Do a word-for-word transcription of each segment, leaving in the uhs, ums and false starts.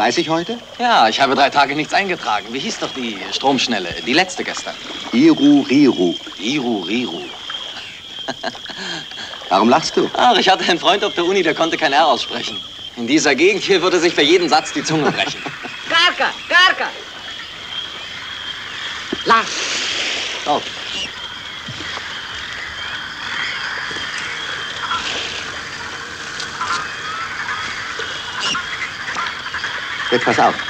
fleißig heute? Ja, ich habe drei Tage nichts eingetragen. Wie hieß doch die Stromschnelle? Die letzte gestern. Iru Riru. Iru Riru. Warum lachst du? Ach, ich hatte einen Freund auf der Uni, der konnte kein R aussprechen. In dieser Gegend hier würde sich für jeden Satz die Zunge brechen. Karka, Karka! Lach. Oh. Jetzt pass auf.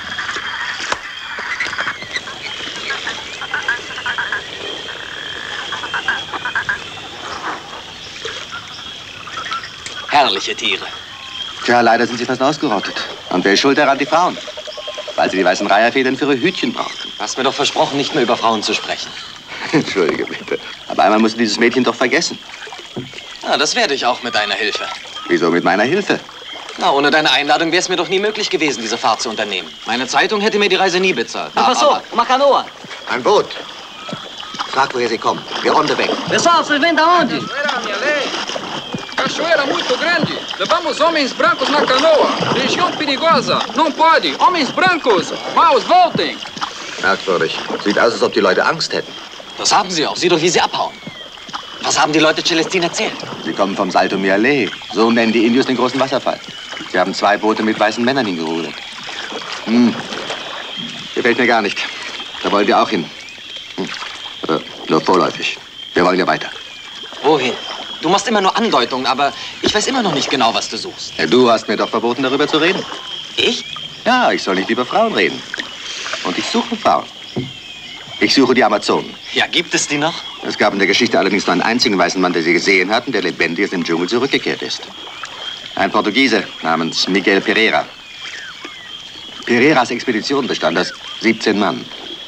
Herrliche Tiere. Tja, leider sind sie fast ausgerottet. Und wer ist schuld daran? Die Frauen. Weil sie die weißen Reiherfedern für ihre Hütchen brauchten. Du hast mir doch versprochen, nicht mehr über Frauen zu sprechen. Entschuldige bitte. Aber einmal musst du dieses Mädchen doch vergessen. Ja, das werde ich auch mit deiner Hilfe. Wieso mit meiner Hilfe? Na, ohne deine Einladung wäre es mir doch nie möglich gewesen, diese Fahrt zu unternehmen. Meine Zeitung hätte mir die Reise nie bezahlt. Ah, Passou, uma canoa. Ein Boot. Frag, woher sie kommen. Wir ronden weg. Pessoal, vocês vêm da onde? Cachoeira muito grande. Levamos homens brancos na canoa. Região perigosa. Não pode. Homens brancos. Maus, voltem. Merkwürdig. Sieht aus, als ob die Leute Angst hätten. Das haben sie auch. Sieh doch, wie sie abhauen. Was haben die Leute Celestine erzählt? Sie kommen vom Salto Miale. So nennen die Indios den großen Wasserfall. Sie haben zwei Boote mit weißen Männern hingerudert. Hm. Gefällt mir gar nicht. Da wollen wir auch hin. Hm. Aber nur vorläufig. Wir wollen ja weiter. Wohin? Du machst immer nur Andeutungen, aber ich weiß immer noch nicht genau, was du suchst. Ja, du hast mir doch verboten, darüber zu reden. Ich? Ja, ich soll nicht über Frauen reden. Und ich suche Frauen. Ich suche die Amazonen. Ja, gibt es die noch? Es gab in der Geschichte allerdings nur einen einzigen weißen Mann, der sie gesehen hat und der lebendig aus dem Dschungel zurückgekehrt ist. Ein Portugiese namens Miguel Pereira. Pereiras Expedition bestand aus siebzehn Mann.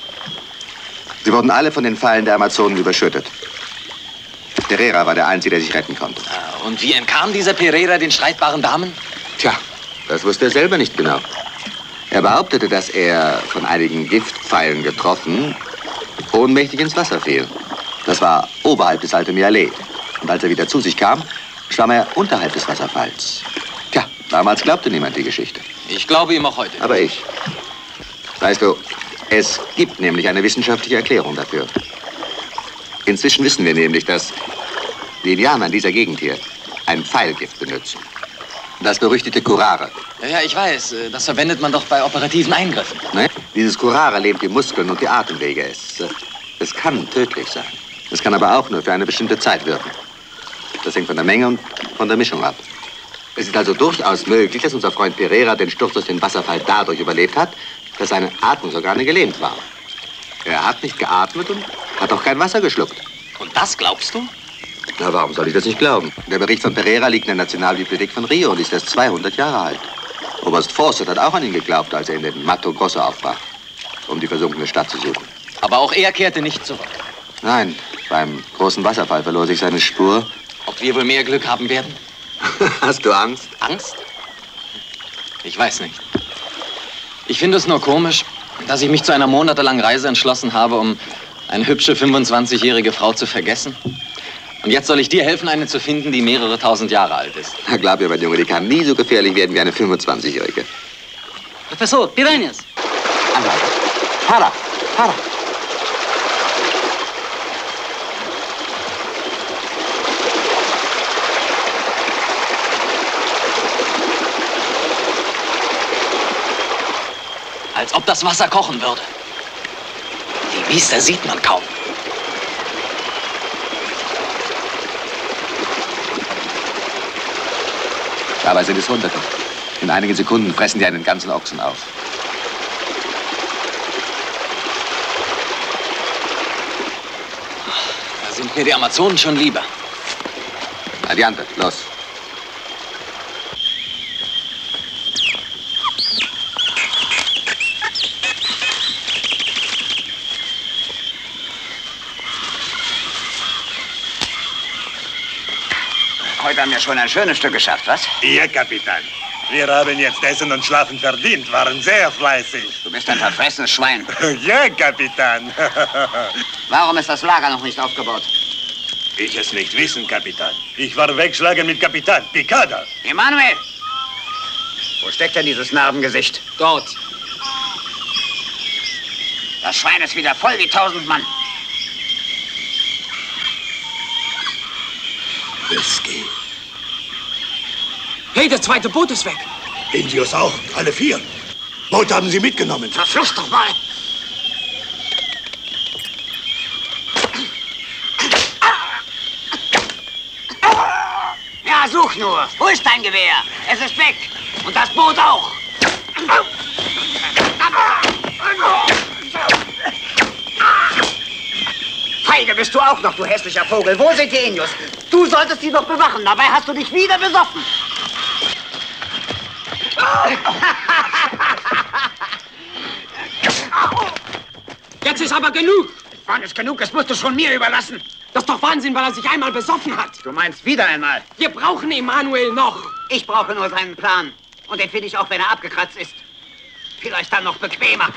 Sie wurden alle von den Fallen der Amazonen überschüttet. Pereira war der Einzige, der sich retten konnte. Und wie entkam dieser Pereira den streitbaren Damen? Tja, das wusste er selber nicht genau. Er behauptete, dass er von einigen Giftpfeilen getroffen ohnmächtig ins Wasser fiel. Das war oberhalb des Alto Miale. Und als er wieder zu sich kam, schwamm er unterhalb des Wasserfalls. Tja, damals glaubte niemand die Geschichte. Ich glaube ihm auch heute. Aber ich. Weißt du, es gibt nämlich eine wissenschaftliche Erklärung dafür. Inzwischen wissen wir nämlich, dass die Indianer in dieser Gegend hier ein Pfeilgift benutzen. Das berüchtigte Curare. Ja, ja, ich weiß. Das verwendet man doch bei operativen Eingriffen. Ne? Dieses Curare lähmt die Muskeln und die Atemwege. Es, es kann tödlich sein. Es kann aber auch nur für eine bestimmte Zeit wirken. Das hängt von der Menge und von der Mischung ab. Es ist also durchaus möglich, dass unser Freund Pereira den Sturz aus dem Wasserfall dadurch überlebt hat, dass seine Atmungsorgane gelähmt waren. Er hat nicht geatmet und hat auch kein Wasser geschluckt. Und das glaubst du? Na, warum soll ich das nicht glauben? Der Bericht von Pereira liegt in der Nationalbibliothek von Rio und ist erst zweihundert Jahre alt. Oberst Fawcett hat auch an ihn geglaubt, als er in den Mato Grosso aufbrach, um die versunkene Stadt zu suchen. Aber auch er kehrte nicht zurück. Nein, beim großen Wasserfall verlor sich seine Spur. Ob wir wohl mehr Glück haben werden? Hast du Angst? Angst? Ich weiß nicht. Ich finde es nur komisch, dass ich mich zu einer monatelangen Reise entschlossen habe, um eine hübsche fünfundzwanzigjährige Frau zu vergessen. Und jetzt soll ich dir helfen, eine zu finden, die mehrere tausend Jahre alt ist. Na, glaub mir, mein Junge, die kann nie so gefährlich werden wie eine fünfundzwanzigjährige. Professor, piranhas. Para, para. Als ob das Wasser kochen würde. Die Biester sieht man kaum. Dabei sind es Hunderte. In einigen Sekunden fressen die einen ganzen Ochsen auf. Da sind mir die Amazonen schon lieber. Adiante, los. Heute haben wir schon ein schönes Stück geschafft, was? Ja, Kapitän. Wir haben jetzt Essen und Schlafen verdient, waren sehr fleißig. Du bist ein verfressenes Schwein. Ja, Kapitän. Warum ist das Lager noch nicht aufgebaut? Ich es nicht wissen, Kapitän. Ich war wegschlagen mit Kapitän Picada. Emanuel! Wo steckt denn dieses Narbengesicht? Dort. Das Schwein ist wieder voll wie tausend Mann. Whisky. Hey, das zweite Boot ist weg. Indios auch, alle vier. Boot haben sie mitgenommen. Verflucht doch mal. Ja, such nur. Wo ist dein Gewehr? Es ist weg. Und das Boot auch. Feige bist du auch noch, du hässlicher Vogel. Wo sind die Indios? Du solltest sie doch bewachen. Dabei hast du dich wieder besoffen. Jetzt ist aber genug. Wann ist genug? Das musst du schon mir überlassen. Das ist doch Wahnsinn, weil er sich einmal besoffen hat. Du meinst wieder einmal? Wir brauchen Emanuel noch. Ich brauche nur seinen Plan. Und den finde ich auch, wenn er abgekratzt ist. Vielleicht dann noch bequemer.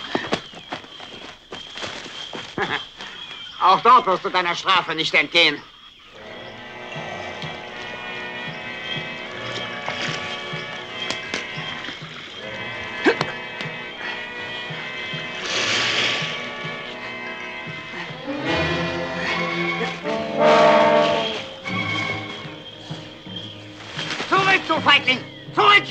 Auch dort wirst du deiner Strafe nicht entgehen. Zurück, du Feigling! Zurück!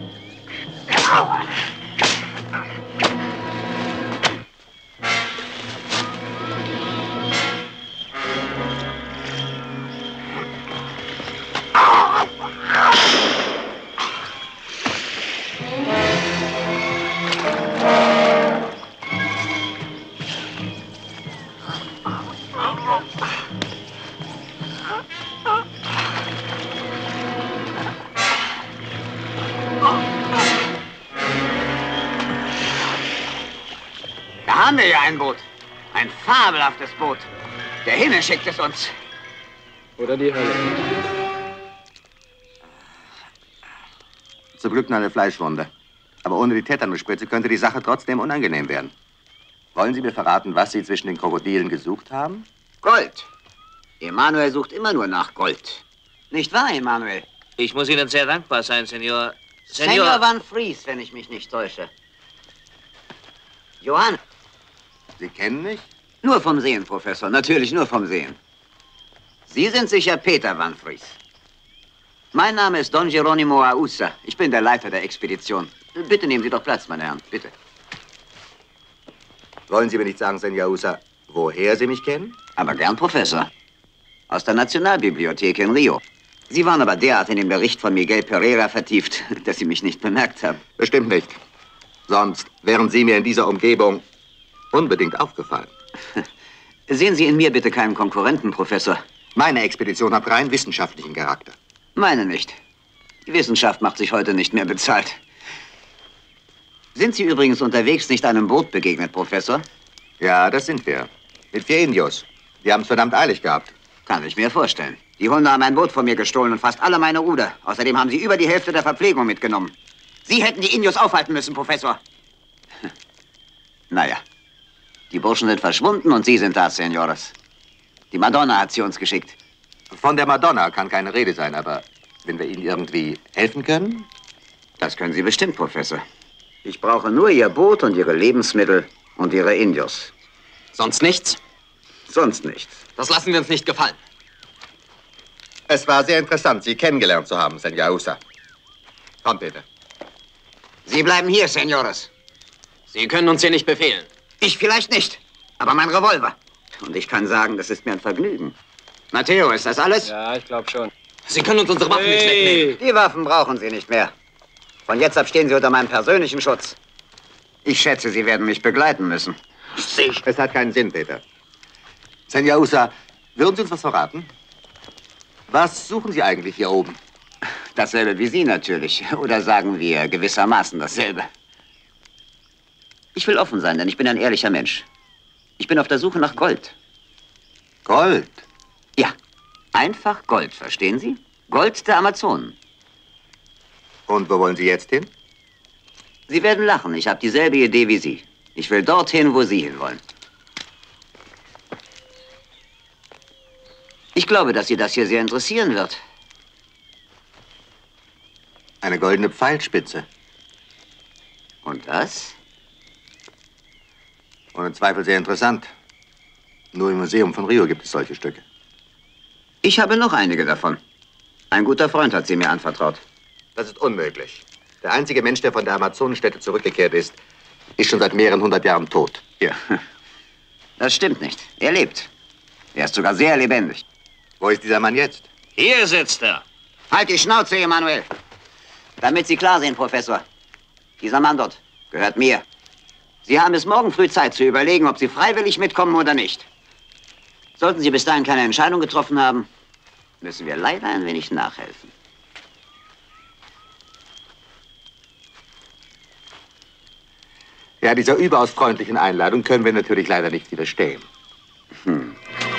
Da haben wir ja ein Boot. Ein fabelhaftes Boot. Der Himmel schickt es uns. Oder die Hölle. Zum Glück nur eine Fleischwunde. Aber ohne die Tetanusspritze könnte die Sache trotzdem unangenehm werden. Wollen Sie mir verraten, was Sie zwischen den Krokodilen gesucht haben? Gold. Emanuel sucht immer nur nach Gold. Nicht wahr, Emanuel? Ich muss Ihnen sehr dankbar sein, Senor. Senor Van Fries, wenn ich mich nicht täusche. Johann. Sie kennen mich? Nur vom Sehen, Professor. Natürlich nur vom Sehen. Sie sind sicher Peter Van Fries. Mein Name ist Don Geronimo Ausa. Ich bin der Leiter der Expedition. Bitte nehmen Sie doch Platz, meine Herren. Bitte. Wollen Sie mir nicht sagen, Senor Ausa, woher Sie mich kennen? Aber gern, Professor. Aus der Nationalbibliothek in Rio. Sie waren aber derart in den Bericht von Miguel Pereira vertieft, dass Sie mich nicht bemerkt haben. Bestimmt nicht. Sonst wären Sie mir in dieser Umgebung unbedingt aufgefallen. Sehen Sie in mir bitte keinen Konkurrenten, Professor. Meine Expedition hat rein wissenschaftlichen Charakter. Meine nicht. Die Wissenschaft macht sich heute nicht mehr bezahlt. Sind Sie übrigens unterwegs nicht einem Boot begegnet, Professor? Ja, das sind wir. Mit vier Indios. Die haben es verdammt eilig gehabt. Kann ich mir vorstellen. Die Hunde haben ein Boot von mir gestohlen und fast alle meine Ruder. Außerdem haben sie über die Hälfte der Verpflegung mitgenommen. Sie hätten die Indios aufhalten müssen, Professor. Naja, die Burschen sind verschwunden und Sie sind da, Senores. Die Madonna hat sie uns geschickt. Von der Madonna kann keine Rede sein, aber wenn wir Ihnen irgendwie helfen können? Das können Sie bestimmt, Professor. Ich brauche nur Ihr Boot und Ihre Lebensmittel und Ihre Indios. Sonst nichts? Sonst nichts. Das lassen wir uns nicht gefallen. Es war sehr interessant, Sie kennengelernt zu haben, Senor Ausa. Komm, Peter. Sie bleiben hier, Senores. Sie können uns hier nicht befehlen. Ich vielleicht nicht, aber mein Revolver. Und ich kann sagen, das ist mir ein Vergnügen. Matteo, ist das alles? Ja, ich glaube schon. Sie können uns unsere Waffen nicht wegnehmen. Die Waffen brauchen Sie nicht mehr. Von jetzt ab stehen Sie unter meinem persönlichen Schutz. Ich schätze, Sie werden mich begleiten müssen. Es hat keinen Sinn, Peter. Senor Ausa, würden Sie uns was verraten? Was suchen Sie eigentlich hier oben? Dasselbe wie Sie natürlich. Oder sagen wir gewissermaßen dasselbe. Ich will offen sein, denn ich bin ein ehrlicher Mensch. Ich bin auf der Suche nach Gold. Gold? Ja, einfach Gold, verstehen Sie? Gold der Amazonen. Und wo wollen Sie jetzt hin? Sie werden lachen, ich habe dieselbe Idee wie Sie. Ich will dorthin, wo Sie hinwollen. Ich glaube, dass Sie das hier sehr interessieren wird. Eine goldene Pfeilspitze. Und das? Ohne Zweifel sehr interessant. Nur im Museum von Rio gibt es solche Stücke. Ich habe noch einige davon. Ein guter Freund hat sie mir anvertraut. Das ist unmöglich. Der einzige Mensch, der von der Amazonenstätte zurückgekehrt ist, ist schon seit mehreren hundert Jahren tot. Ja, das stimmt nicht. Er lebt. Er ist sogar sehr lebendig. Wo ist dieser Mann jetzt? Hier sitzt er. Halt die Schnauze, Emanuel. Damit Sie klar sehen, Professor. Dieser Mann dort gehört mir. Sie haben bis morgen früh Zeit zu überlegen, ob Sie freiwillig mitkommen oder nicht. Sollten Sie bis dahin keine Entscheidung getroffen haben, müssen wir leider ein wenig nachhelfen. Ja, dieser überaus freundlichen Einladung können wir natürlich leider nicht widerstehen. Hm.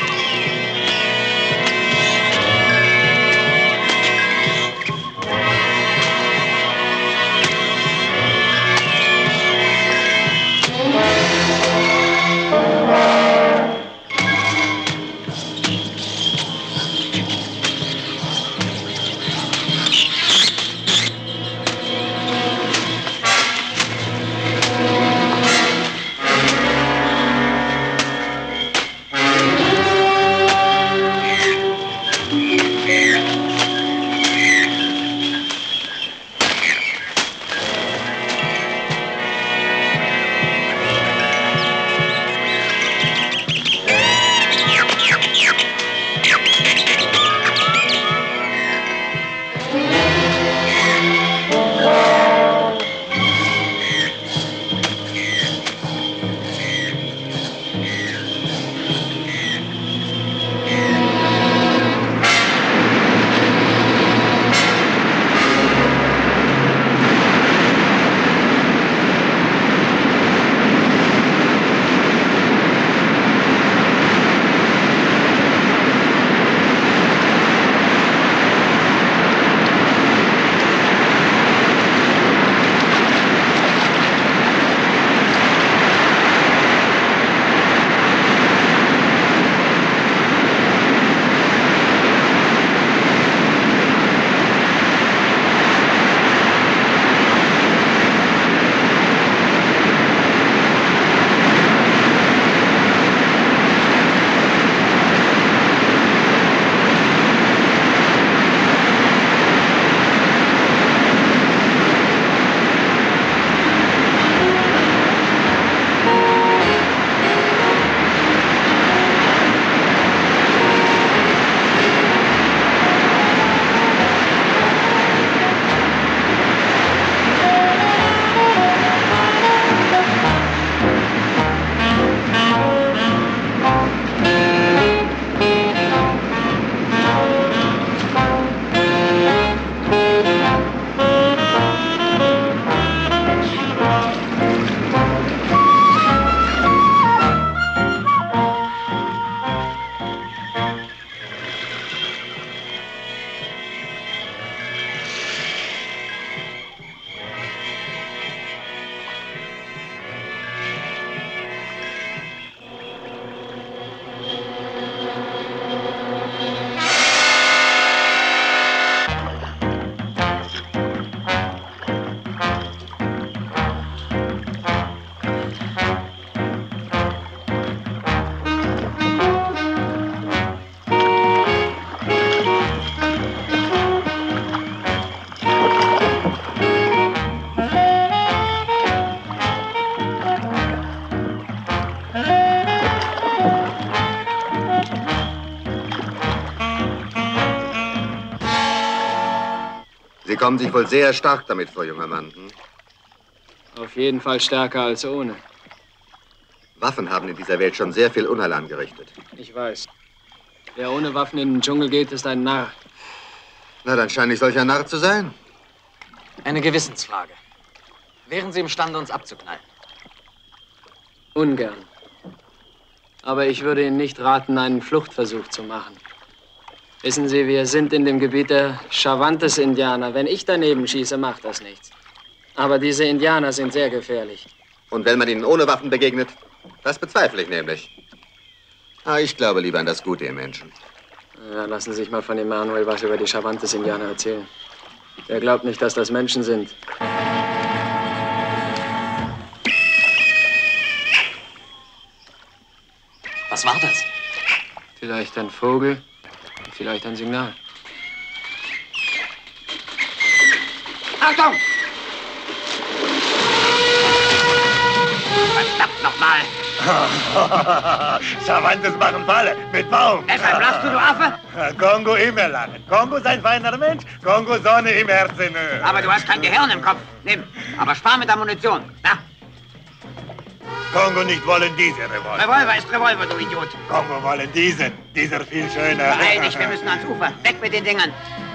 Sie kommen sich wohl sehr stark damit vor, junger Mann. Hm? Auf jeden Fall stärker als ohne. Waffen haben in dieser Welt schon sehr viel Unheil angerichtet. Ich weiß. Wer ohne Waffen in den Dschungel geht, ist ein Narr. Na, dann scheine ich solch ein Narr zu sein. Eine Gewissensfrage. Wären Sie imstande, uns abzuknallen? Ungern. Aber ich würde Ihnen nicht raten, einen Fluchtversuch zu machen. Wissen Sie, wir sind in dem Gebiet der Chavantes-Indianer. Wenn ich daneben schieße, macht das nichts. Aber diese Indianer sind sehr gefährlich. Und wenn man ihnen ohne Waffen begegnet? Das bezweifle ich nämlich. Ah, ich glaube lieber an das Gute im Menschen. Ja, lassen Sie sich mal von Emanuel was über die Chavantes-Indianer erzählen. Er glaubt nicht, dass das Menschen sind. Was war das? Vielleicht ein Vogel, vielleicht ein Signal. Achtung! Verdammt nochmal! Chavantes machen Falle mit Baum. Deshalb lachst du, du Affe? Kongo immer lachen. Kongo ist ein feiner Mensch. Kongo Sonne im Herzen. Aber du hast kein Gehirn im Kopf. Nimm, aber spar mit der Munition. Na, Kongo nicht wollen diese Revolver. Revolver ist Revolver, du Idiot. Kongo wollen diesen. Dieser viel schöner. Beeil dich, wir müssen ans Ufer. Weg mit den Dingern.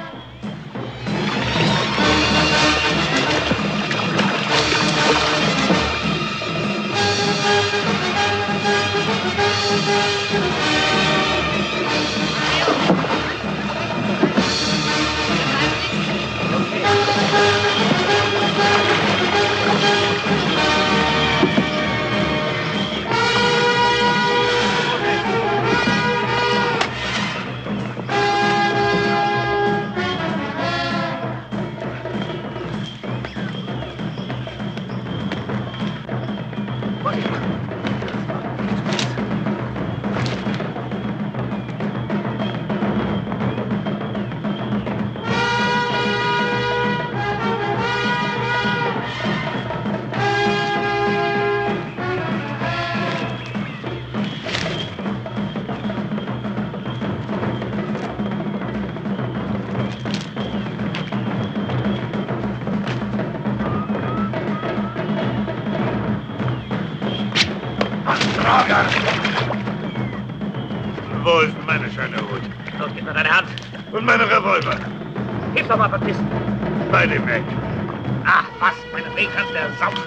Wo ist meine schöne Hut? Los, gib mir deine Hand. Und meine Revolver? Gib's doch mal verpissen. Beide weg. Ach, was? Meine Reh kannst du ersaufen.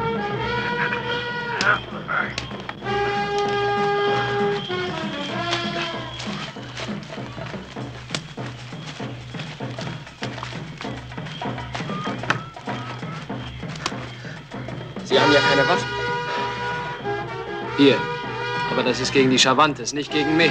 Sie haben ja keine Waffen. Hier. Aber das ist gegen die Chavantes, nicht gegen mich.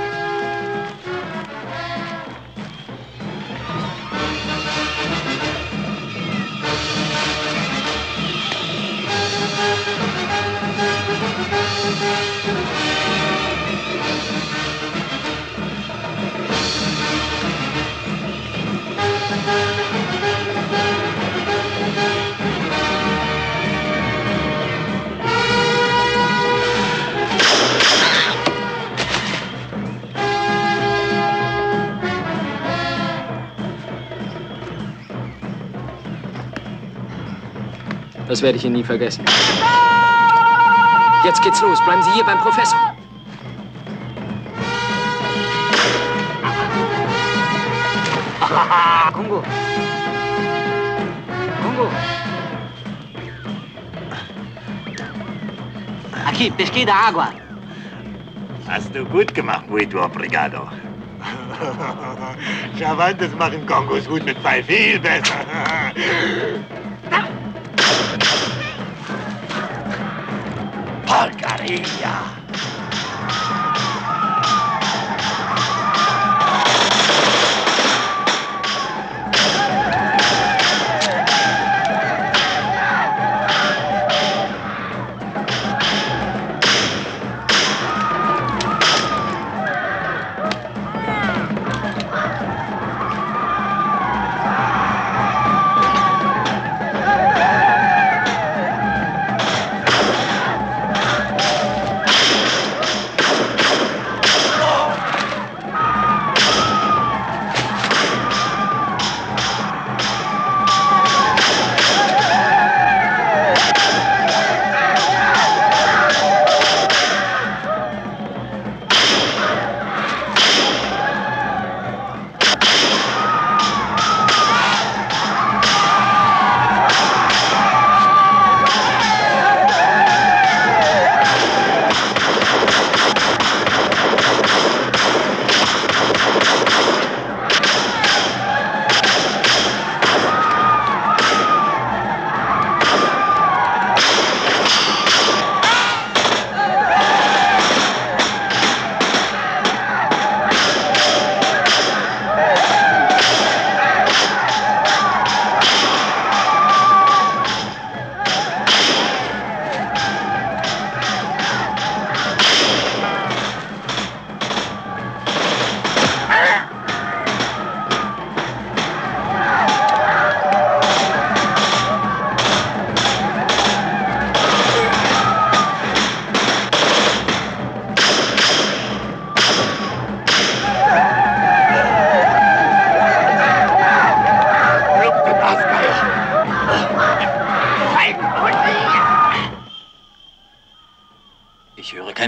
Das werde ich Ihnen nie vergessen. Jetzt geht's los. Bleiben Sie hier beim Professor. Kongo. Kongo. Aqui, pesquei da água. Hast du gut gemacht, muito obrigado. Chavantes machen Kongos Hut mit Pfeil viel besser. Porcaria!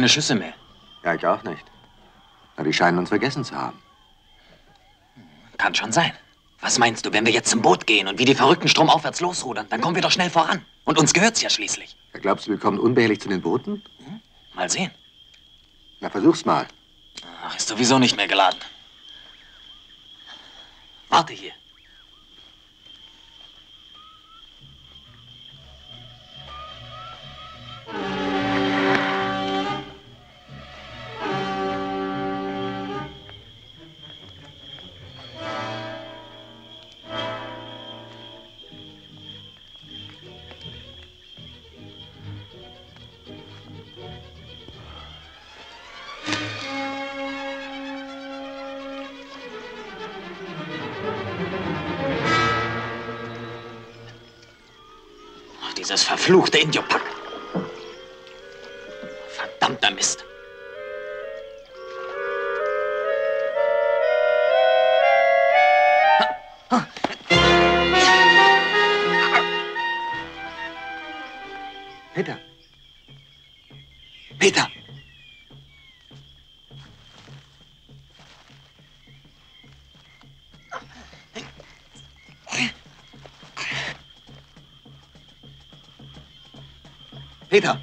keine Schüsse mehr. Ja, ich auch nicht. Aber die scheinen uns vergessen zu haben. Kann schon sein. Was meinst du, wenn wir jetzt zum Boot gehen und wie die Verrückten stromaufwärts losrudern? Dann kommen wir doch schnell voran. Und uns gehört's ja schließlich. Ja, glaubst du, wir kommen unbehelligt zu den Booten? Hm? Mal sehen. Na, versuch's mal. Ach, ist sowieso nicht mehr geladen. Warte hier. Dieses verfluchte Indiopack. Verdammter Mist. Peter. Peter. Peter!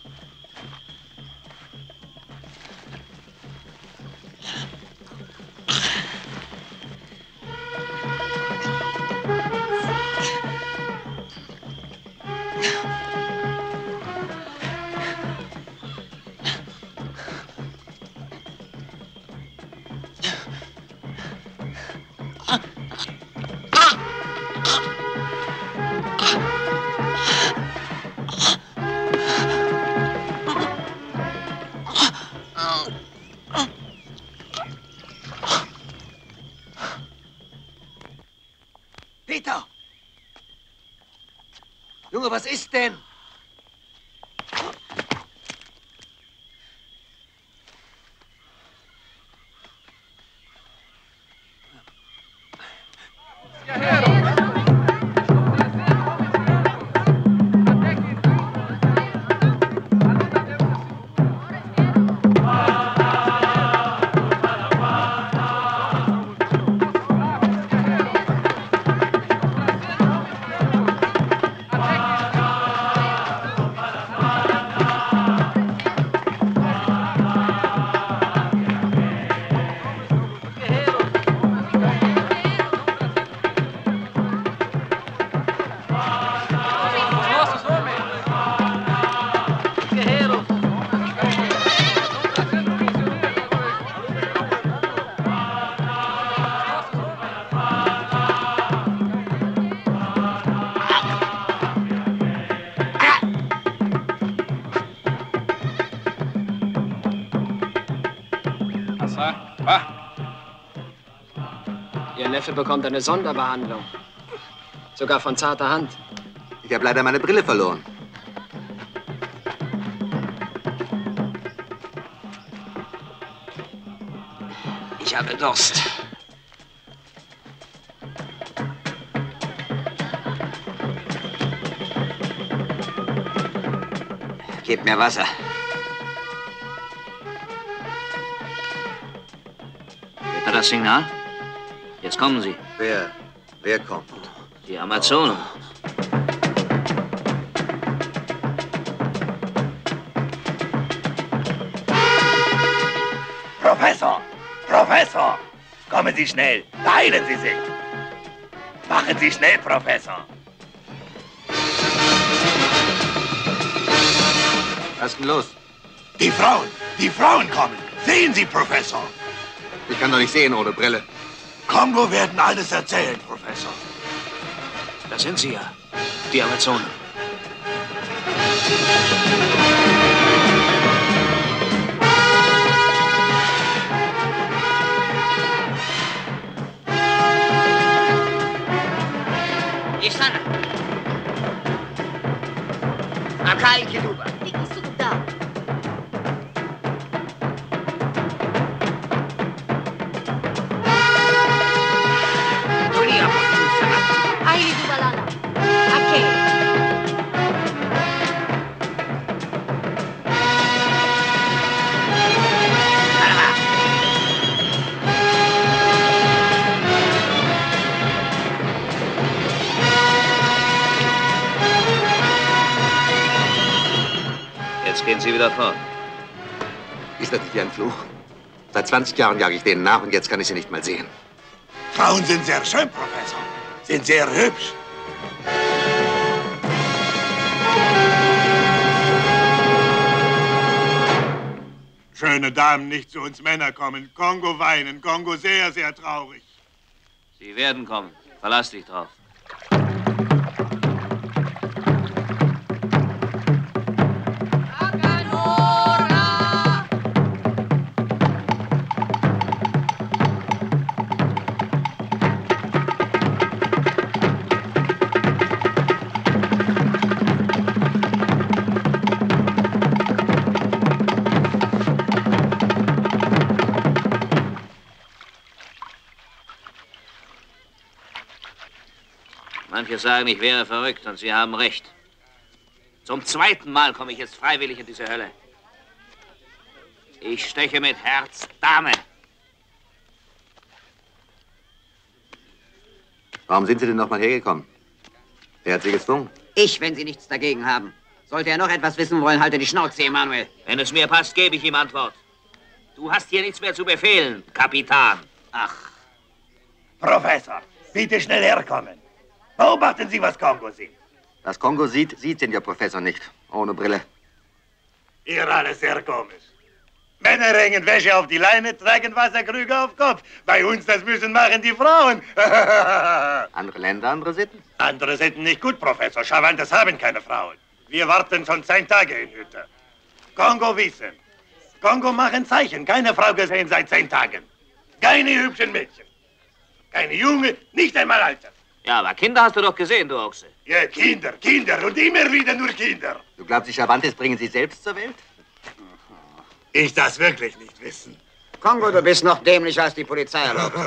Peter! Junge, was ist denn? Ihr Neffe bekommt eine Sonderbehandlung. Sogar von zarter Hand. Ich habe leider meine Brille verloren. Ich habe Durst. Gebt mir Wasser. Hört ihr das Signal? Jetzt kommen sie. Wer? Wer kommt? Die Amazonen. Professor! Professor! Kommen Sie schnell! Beeilen Sie sich! Machen Sie schnell, Professor! Was ist denn los? Die Frauen! Die Frauen kommen! Sehen Sie, Professor! Ich kann doch nicht sehen ohne Brille. Kongo werden alles erzählen, Professor. Da sind sie ja. Die Amazonen. Istana. Acá en Kiduba. Ahí Dubalana. Aquí. gehen Sie wieder fort. Ist das nicht wie ein Fluch? Seit zwanzig Jahren jage ich denen nach und jetzt kann ich sie nicht mal sehen. Frauen sind sehr schön, Professor. Sind sehr hübsch. Schöne Damen nicht zu uns Männer kommen. Kongo weinen, Kongo sehr, sehr traurig. Sie werden kommen. Verlass dich drauf. Manche sagen, ich wäre verrückt, und Sie haben recht. Zum zweiten Mal komme ich jetzt freiwillig in diese Hölle. Ich steche mit Herz Dame. Warum sind Sie denn noch mal hergekommen? Wer hat Sie gezwungen? Ich, wenn Sie nichts dagegen haben. Sollte er noch etwas wissen wollen, halte die Schnauze, Emanuel. Wenn es mir passt, gebe ich ihm Antwort. Du hast hier nichts mehr zu befehlen, Kapitän. Ach. Professor, bitte schnell herkommen. Beobachten Sie, was Kongo sieht. Was Kongo sieht, sieht Senior Professor nicht. Ohne Brille. Ihr alles sehr komisch. Männer hängen Wäsche auf die Leine, tragen Wasserkrüge auf Kopf. Bei uns, das müssen machen die Frauen. Andere Länder, andere Sitten? Andere Sitten nicht gut, Professor. Chavantes haben keine Frauen. Wir warten schon zehn Tage in Hütte. Kongo wissen. Kongo machen Zeichen. Keine Frau gesehen seit zehn Tagen. Keine hübschen Mädchen. Keine Junge, nicht einmal Alter. Ja, aber Kinder hast du doch gesehen, du Ochse. Ja, Kinder, Kinder und immer wieder nur Kinder. Du glaubst, die Chavantes bringen sie selbst zur Welt? Ich das wirklich nicht wissen. Kongo, du bist noch dämlicher als die Polizei erlaubt.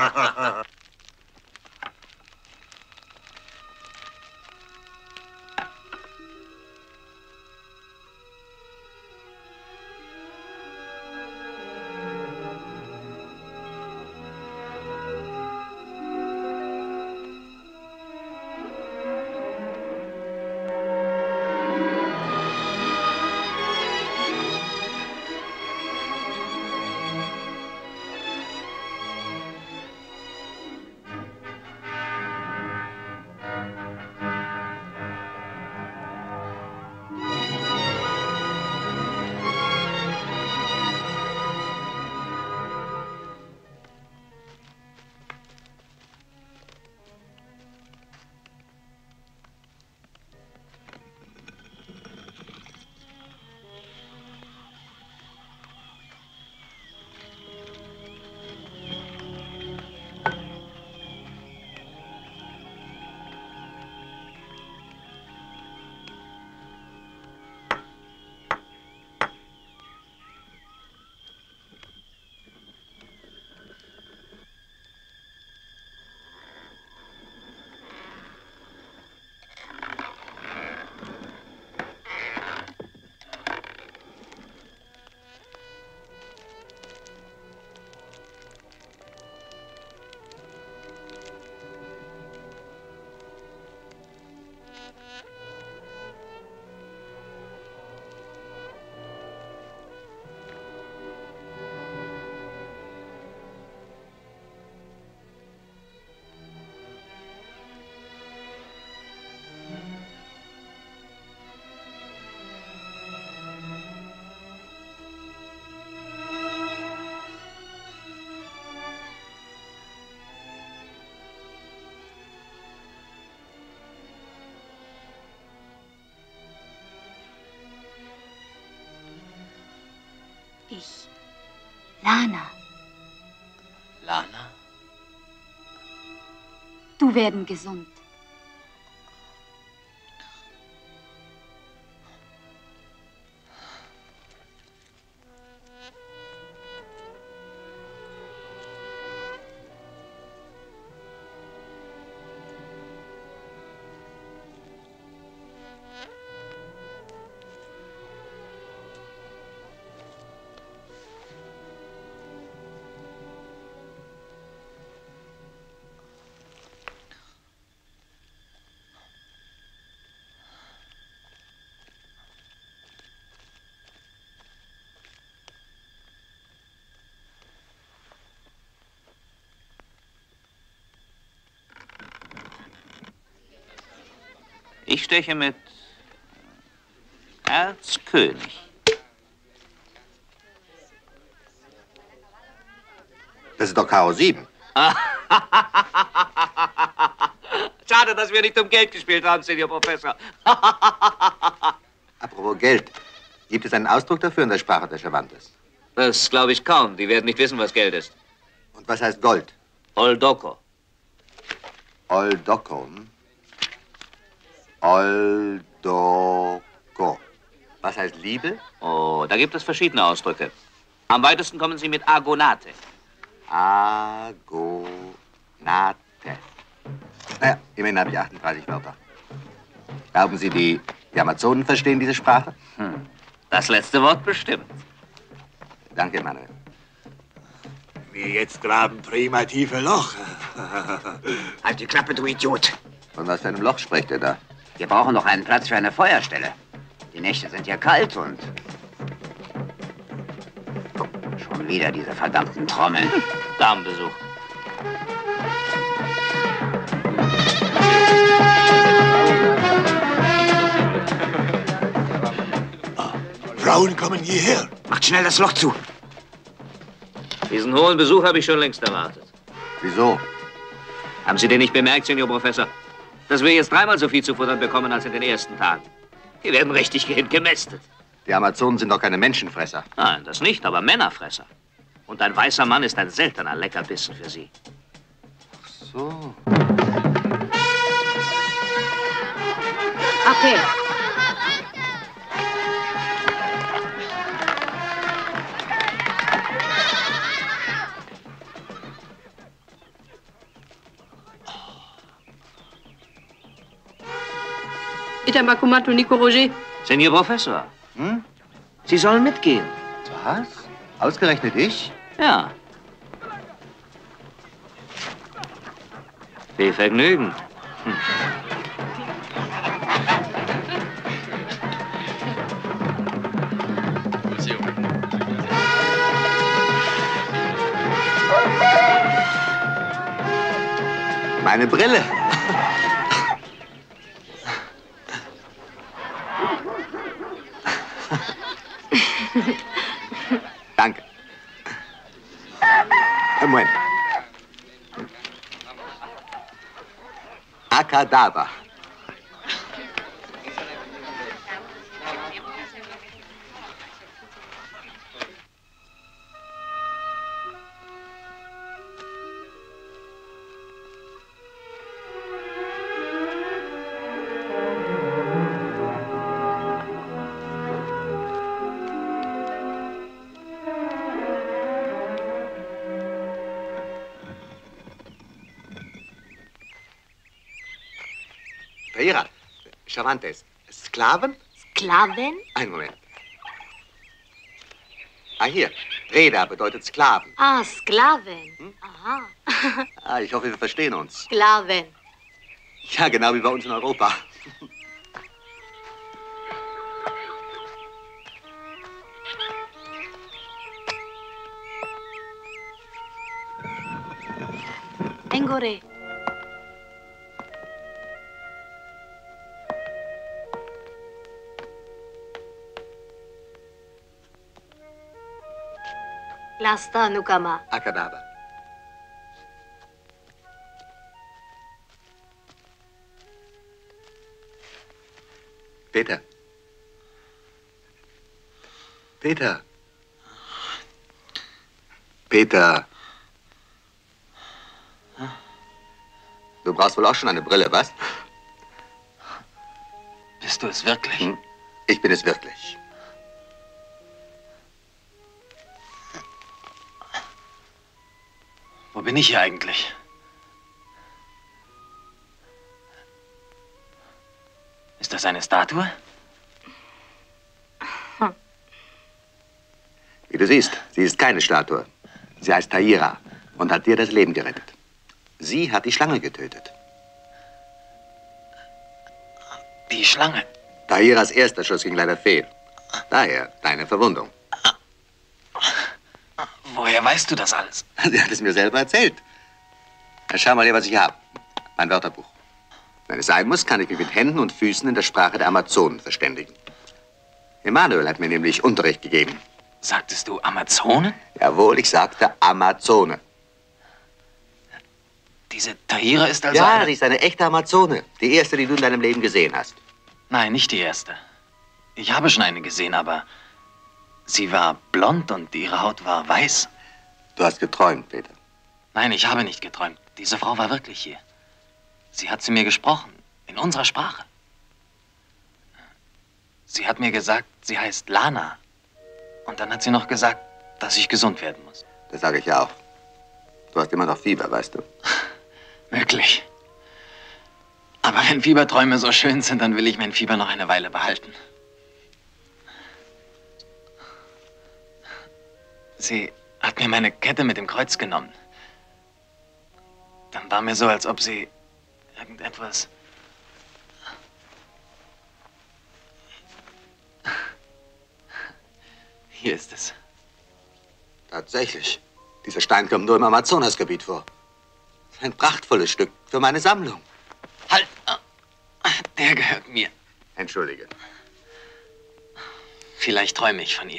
Ich, Lana. Lana? Du werden gesund. Ich steche mit Herz König. Das ist doch Karo sieben. Schade, dass wir nicht um Geld gespielt haben, Senior Professor. Apropos Geld. Gibt es einen Ausdruck dafür in der Sprache der Cervantes? Das glaube ich kaum. Die werden nicht wissen, was Geld ist. Und was heißt Gold? Oldoko. Oldoko. Hm? Oldoko. Was heißt Liebe? Oh, da gibt es verschiedene Ausdrücke. Am weitesten kommen Sie mit Agonate. Agonate. Naja, immerhin habe ich achtunddreißig Wörter. Glauben Sie, die, die Amazonen verstehen diese Sprache? Hm. Das letzte Wort bestimmt. Danke, Manuel. Wir jetzt graben prima tiefe Loch. Halt die Klappe, du Idiot. Von was für einem Loch spricht er da? Wir brauchen noch einen Platz für eine Feuerstelle. Die Nächte sind ja kalt und... Schon wieder diese verdammten Trommeln. Damenbesuch. Frauen kommen hierher. Macht schnell das Loch zu. Diesen hohen Besuch habe ich schon längst erwartet. Wieso? Haben Sie denn nicht bemerkt, Senior Professor, dass wir jetzt dreimal so viel zu futtern bekommen als in den ersten Tagen? Die werden richtig gehend gemästet. Die Amazonen sind doch keine Menschenfresser. Nein, das nicht, aber Männerfresser. Und ein weißer Mann ist ein seltener Leckerbissen für Sie. Ach so. Okay. Itamakumato Nico Roger. Senior Professor, Hm? Sie sollen mitgehen. Was? Ausgerechnet ich? Ja. Viel Vergnügen. Hm. Meine Brille. Danke. Moment. Akadabra. Taira, Cervantes, Sklaven? Sklaven? Einen Moment. Ah, hier. Reda bedeutet Sklaven. Ah, Sklaven. Hm? Aha. Ah, ich hoffe, wir verstehen uns. Sklaven. Ja, genau wie bei uns in Europa. Engore. Lasta Nukama. Akadabra. Peter. Peter. Peter. Du brauchst wohl auch schon eine Brille, was? Bist du es wirklich? Hm? Ich bin es wirklich. Wo bin ich hier eigentlich? Ist das eine Statue? Wie du siehst, sie ist keine Statue. Sie heißt Taira und hat dir das Leben gerettet. Sie hat die Schlange getötet. Die Schlange? Tairas erster Schuss ging leider fehl. Daher deine Verwundung. Woher weißt du das alles? Sie hat es mir selber erzählt. Na, schau mal her, was ich habe. Mein Wörterbuch. Wenn es sein muss, kann ich mich mit Händen und Füßen in der Sprache der Amazonen verständigen. Emanuel hat mir nämlich Unterricht gegeben. Sagtest du Amazonen? Jawohl, ich sagte Amazone. Diese Tahira ist also Ja, eine... sie ist eine echte Amazone. Die erste, die du in deinem Leben gesehen hast. Nein, nicht die erste. Ich habe schon eine gesehen, aber sie war blond und ihre Haut war weiß. Du hast geträumt, Peter. Nein, ich habe nicht geträumt. Diese Frau war wirklich hier. Sie hat zu mir gesprochen, in unserer Sprache. Sie hat mir gesagt, sie heißt Lana. Und dann hat sie noch gesagt, dass ich gesund werden muss. Das sage ich ja auch. Du hast immer noch Fieber, weißt du. Möglich. Aber wenn Fieberträume so schön sind, dann will ich mein Fieber noch eine Weile behalten. Sie hat mir meine Kette mit dem Kreuz genommen. Dann war mir so, als ob sie irgendetwas... Hier ist es. Tatsächlich. Dieser Stein kommt nur im Amazonasgebiet vor. Ein prachtvolles Stück für meine Sammlung. Halt! Der gehört mir. Entschuldige. Vielleicht träume ich von ihr.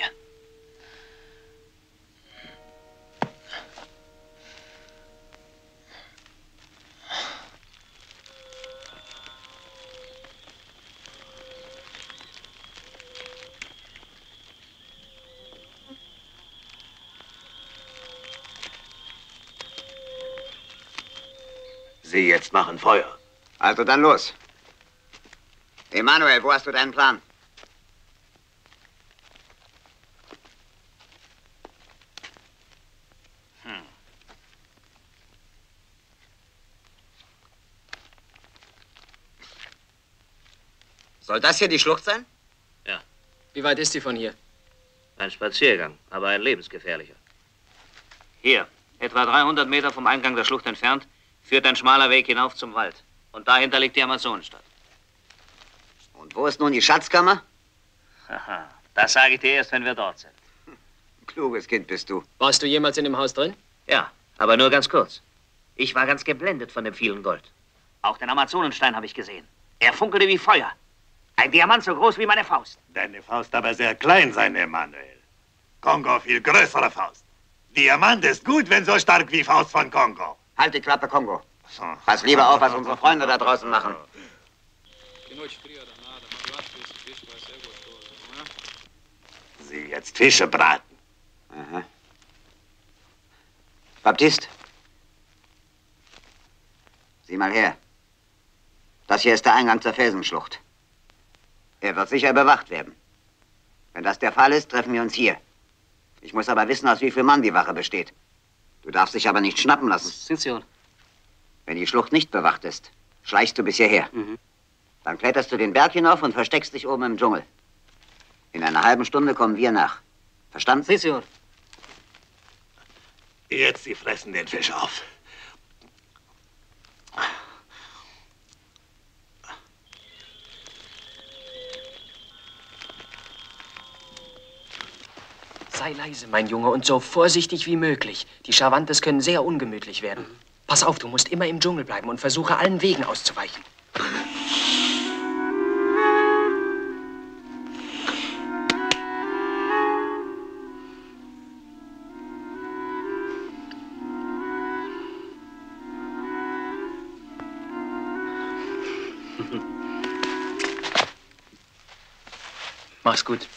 Sie jetzt machen Feuer. Also dann los. Emanuel, wo hast du deinen Plan? Hm. Soll das hier die Schlucht sein? Ja. Wie weit ist sie von hier? Ein Spaziergang, aber ein lebensgefährlicher. Hier, etwa dreihundert Meter vom Eingang der Schlucht entfernt, führt ein schmaler Weg hinauf zum Wald. Und dahinter liegt die Amazonenstadt. Und wo ist nun die Schatzkammer? Haha, das sage ich dir erst, wenn wir dort sind. Kluges Kind bist du. Warst du jemals in dem Haus drin? Ja, aber nur ganz kurz. Ich war ganz geblendet von dem vielen Gold. Auch den Amazonenstein habe ich gesehen. Er funkelte wie Feuer. Ein Diamant so groß wie meine Faust. Deine Faust aber sehr klein sein, Emanuel. Kongo viel größere Faust. Diamant ist gut, wenn so stark wie Faust von Kongo. Halt die Klappe, Kongo. Pass lieber auf, was unsere Freunde da draußen machen. Sie jetzt Fische braten. Aha. Baptiste. Sieh mal her. Das hier ist der Eingang zur Felsenschlucht. Er wird sicher bewacht werden. Wenn das der Fall ist, treffen wir uns hier. Ich muss aber wissen, aus wie viel Mann die Wache besteht. Du darfst dich aber nicht schnappen lassen. Sitzchen. Wenn die Schlucht nicht bewacht ist, schleichst du bis hierher. Mhm. Dann kletterst du den Berg hinauf und versteckst dich oben im Dschungel. In einer halben Stunde kommen wir nach. Verstanden? Sitzchen. Jetzt, Sie fressen den Fisch auf. Sei leise, mein Junge, und so vorsichtig wie möglich. Die Chavantes können sehr ungemütlich werden. Mhm. Pass auf, du musst immer im Dschungel bleiben und versuche, allen Wegen auszuweichen. Mach's gut.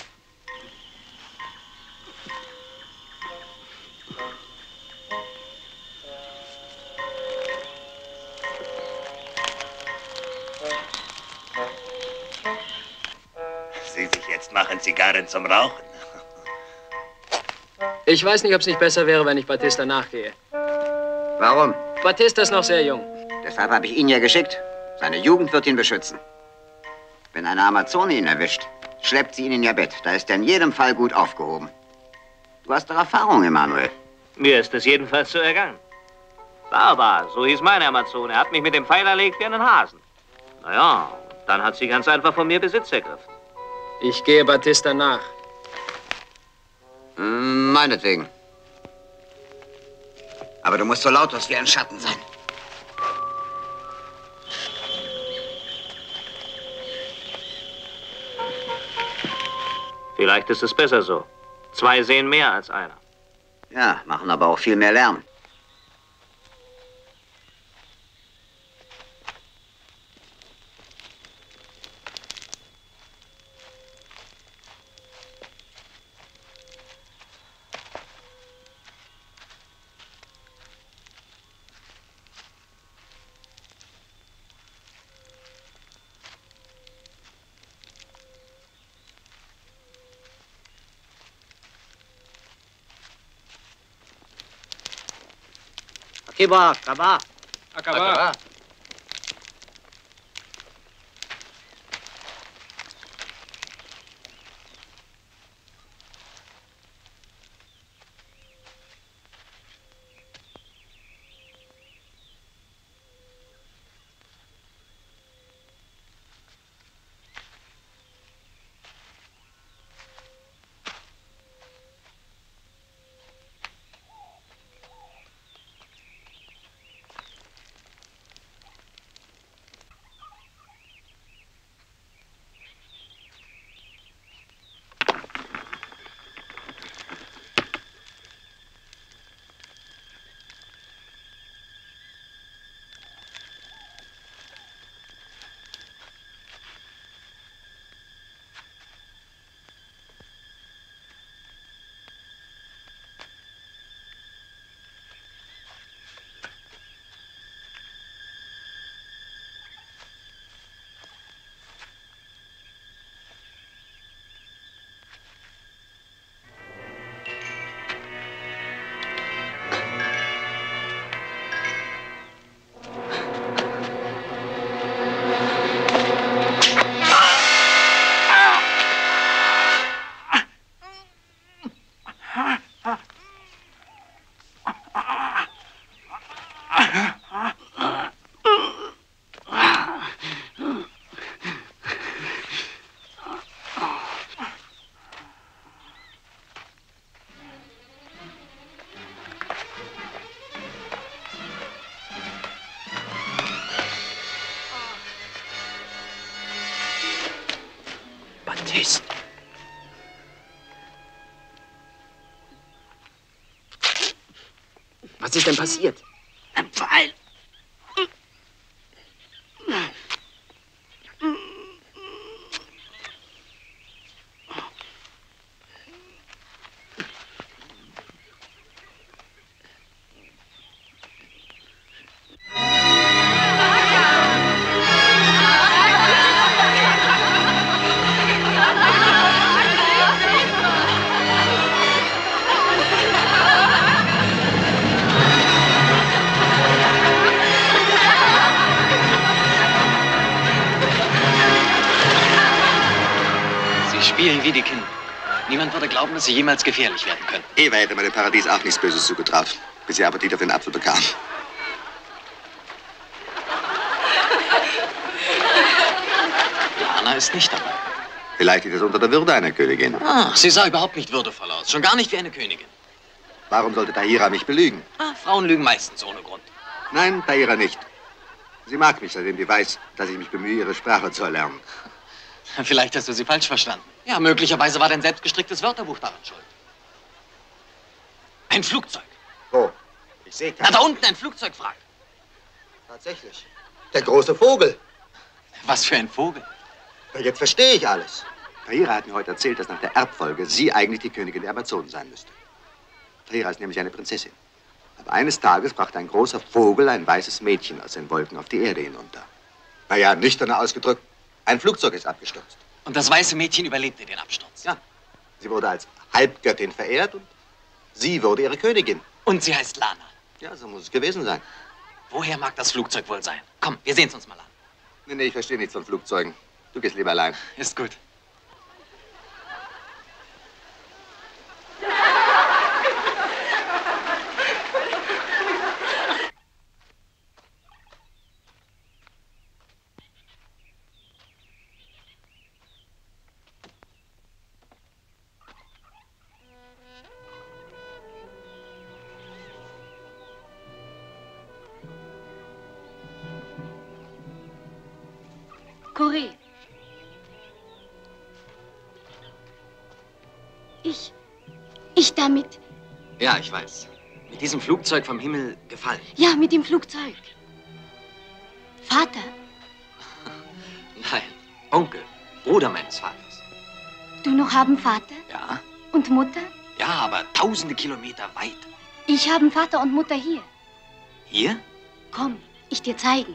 Sie sich jetzt machen Zigarren zum Rauchen. Ich weiß nicht, ob es nicht besser wäre, wenn ich Batista nachgehe. Warum? Batista ist noch sehr jung. Deshalb habe ich ihn ja geschickt. Seine Jugend wird ihn beschützen. Wenn eine Amazone ihn erwischt, schleppt sie ihn in ihr Bett. Da ist er in jedem Fall gut aufgehoben. Du hast doch Erfahrung, Emanuel. Mir ist es jedenfalls so ergangen. Barba, so hieß meine Amazone, hat mich mit dem Pfeil erlegt wie einen Hasen. Naja, dann hat sie ganz einfach von mir Besitz ergriffen. Ich gehe Batista nach. Hm, meinetwegen. Aber du musst so lautlos wie ein Schatten sein. Vielleicht ist es besser so. Zwei sehen mehr als einer. Ja, machen aber auch viel mehr Lärm. Akiba, Akaba. Akaba. Baptiste. Was ist denn passiert? Ein Pfeil. Spielen wie die Kinder. Niemand würde glauben, dass sie jemals gefährlich werden können. Eva hätte mir dem Paradies auch nichts Böses zugetraut, bis sie Appetit auf den Apfel bekam. Lana ist nicht dabei. Vielleicht ist es unter der Würde einer Königin. Ah, sie sah überhaupt nicht würdevoll aus. Schon gar nicht wie eine Königin. Warum sollte Tahira mich belügen? Ah, Frauen lügen meistens ohne Grund. Nein, Tahira nicht. Sie mag mich, seitdem sie weiß, dass ich mich bemühe, ihre Sprache zu erlernen. Vielleicht hast du sie falsch verstanden. Ja, möglicherweise war dein selbstgestricktes Wörterbuch daran schuld. Ein Flugzeug. Wo? Ich sehe keinen. Na, da unten ein Flugzeug, fragt. Tatsächlich. Der große Vogel. Was für ein Vogel? Ja, jetzt verstehe ich alles. Tahira hat mir heute erzählt, dass nach der Erbfolge sie eigentlich die Königin der Amazonen sein müsste. Tahira ist nämlich eine Prinzessin. Aber eines Tages brachte ein großer Vogel ein weißes Mädchen aus den Wolken auf die Erde hinunter. Naja, nüchterner ausgedrückt, ein Flugzeug ist abgestürzt. Und das weiße Mädchen überlebte den Absturz? Ja. Sie wurde als Halbgöttin verehrt und sie wurde ihre Königin. Und sie heißt Lana? Ja, so muss es gewesen sein. Woher mag das Flugzeug wohl sein? Komm, wir sehen es uns mal an. Nee, nee, ich verstehe nichts von Flugzeugen. Du gehst lieber allein. Ist gut. Corée. damit? Ja, ich weiß. Mit diesem Flugzeug vom Himmel gefallen. Ja, mit dem Flugzeug. Vater, Nein, Onkel, Bruder meines Vaters. du noch haben Vater Ja, und Mutter? ja, aber tausende Kilometer weit. Ich haben Vater und Mutter hier. Hier? Komm, ich dir zeigen.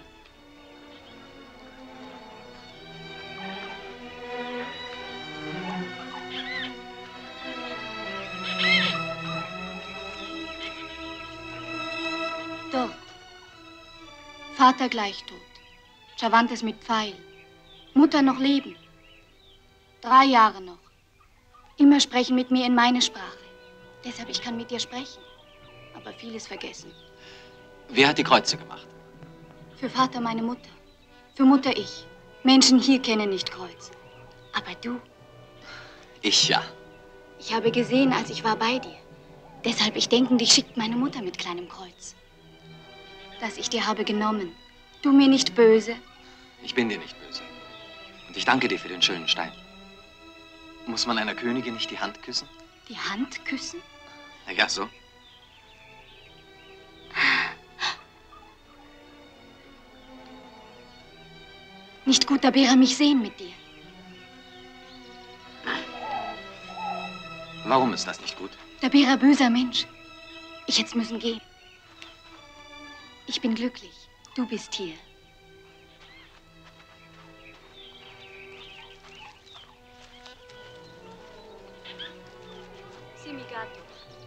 Dort. Vater gleich tot. Cervantes mit Pfeil. Mutter noch leben. Drei Jahre noch. Immer sprechen mit mir in meine Sprache. Deshalb ich kann mit dir sprechen. Aber vieles vergessen. Wer hat die Kreuze gemacht? Für Vater meine Mutter. Für Mutter ich. Menschen hier kennen nicht Kreuz. Aber du, Ich ja. ich habe gesehen, als ich war bei dir. Deshalb ich denken, dich schickt meine Mutter mit kleinem Kreuz. Das ich dir habe genommen. Du mir nicht böse. Ich bin dir nicht böse. Und ich danke dir für den schönen Stein. Muss man einer Königin nicht die Hand küssen? Die Hand küssen? Na ja, so. Nicht gut, da wäre mich sehen mit dir. Warum ist das nicht gut? Da wäre ein böser Mensch. Ich hätte müssen gehen. Ich bin glücklich. Du bist hier. Simigato.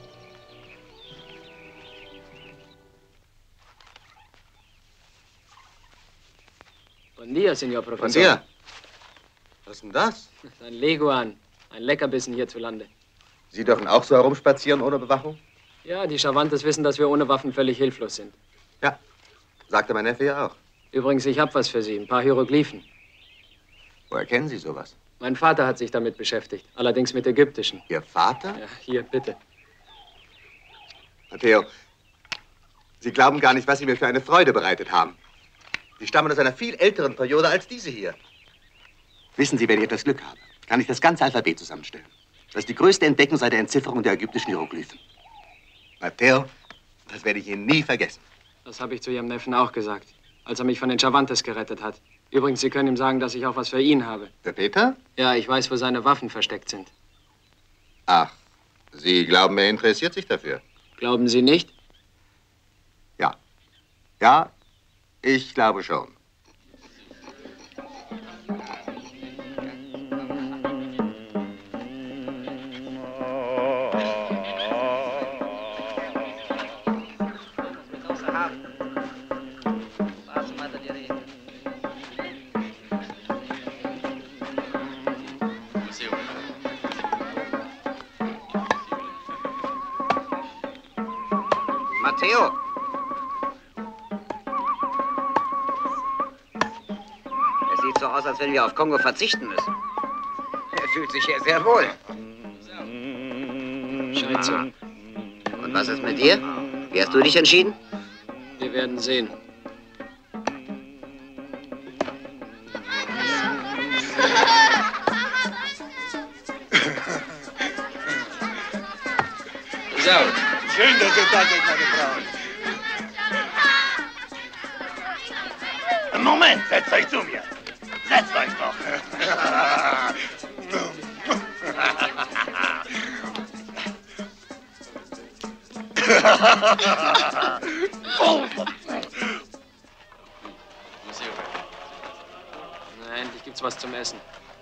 Buen dia, Senor Professor. Buen dia. Was ist denn das? Ein Leguan. Ein Leckerbissen hierzulande. Sie dürfen auch so herumspazieren ohne Bewachung? Ja, die Cervantes wissen, dass wir ohne Waffen völlig hilflos sind. Ja, sagte mein Neffe ja auch. Übrigens, ich habe was für Sie. Ein paar Hieroglyphen. Woher kennen Sie sowas? Mein Vater hat sich damit beschäftigt. Allerdings mit ägyptischen. Ihr Vater? Ja, hier, bitte. Matteo, Sie glauben gar nicht, was Sie mir für eine Freude bereitet haben. Sie stammen aus einer viel älteren Periode als diese hier. Wissen Sie, wenn ich etwas Glück habe, kann ich das ganze Alphabet zusammenstellen. Das ist die größte Entdeckung seit der Entzifferung der ägyptischen Hieroglyphen. Matteo, das werde ich Ihnen nie vergessen. Das habe ich zu Ihrem Neffen auch gesagt, als er mich von den Cervantes gerettet hat. Übrigens, Sie können ihm sagen, dass ich auch was für ihn habe. Der Peter? Ja, ich weiß, wo seine Waffen versteckt sind. Ach, Sie glauben, er interessiert sich dafür? Glauben Sie nicht? Ja. Ja, ich glaube schon. Matteo! Es sieht so aus, als wenn wir auf Kongo verzichten müssen. Er fühlt sich hier sehr wohl. Scheint so. Und was ist mit dir? Wie hast du dich entschieden? Wir werden sehen. So. Schön, dass ihr da seid, meine Frauen. Moment, setzt euch zu mir. Setzt euch doch. Na, endlich gibt's was zum Essen.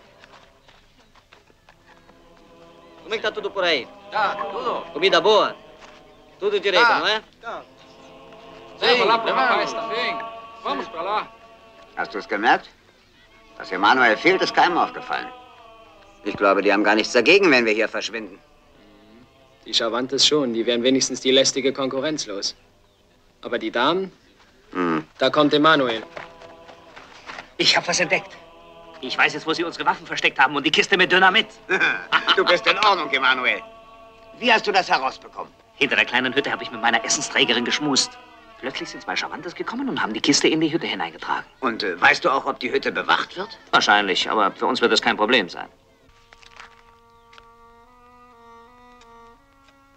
Como é que tá tudo por aí? Tá, tudo. Comida boa? Tudo direito, Tá. não é? Leva lá pro rapaz também. Vamos pra lá. Hast du es gemerkt? Dass Emanuel fehlt, ist keinem aufgefallen. Ich glaube, die haben gar nichts dagegen, wenn wir hier verschwinden. Die Cervantes schon. Die wären wenigstens die lästige Konkurrenz los. Aber die Damen? Hm. Da kommt Emanuel. Ich habe was entdeckt. Ich weiß jetzt, wo Sie unsere Waffen versteckt haben und die Kiste mit Dynamit. Du bist in Ordnung, Emanuel. Wie hast du das herausbekommen? Hinter der kleinen Hütte habe ich mit meiner Essensträgerin geschmust. Plötzlich sind zwei Cervantes gekommen und haben die Kiste in die Hütte hineingetragen. Und äh, weißt du auch, ob die Hütte bewacht wird? Wahrscheinlich, aber für uns wird es kein Problem sein.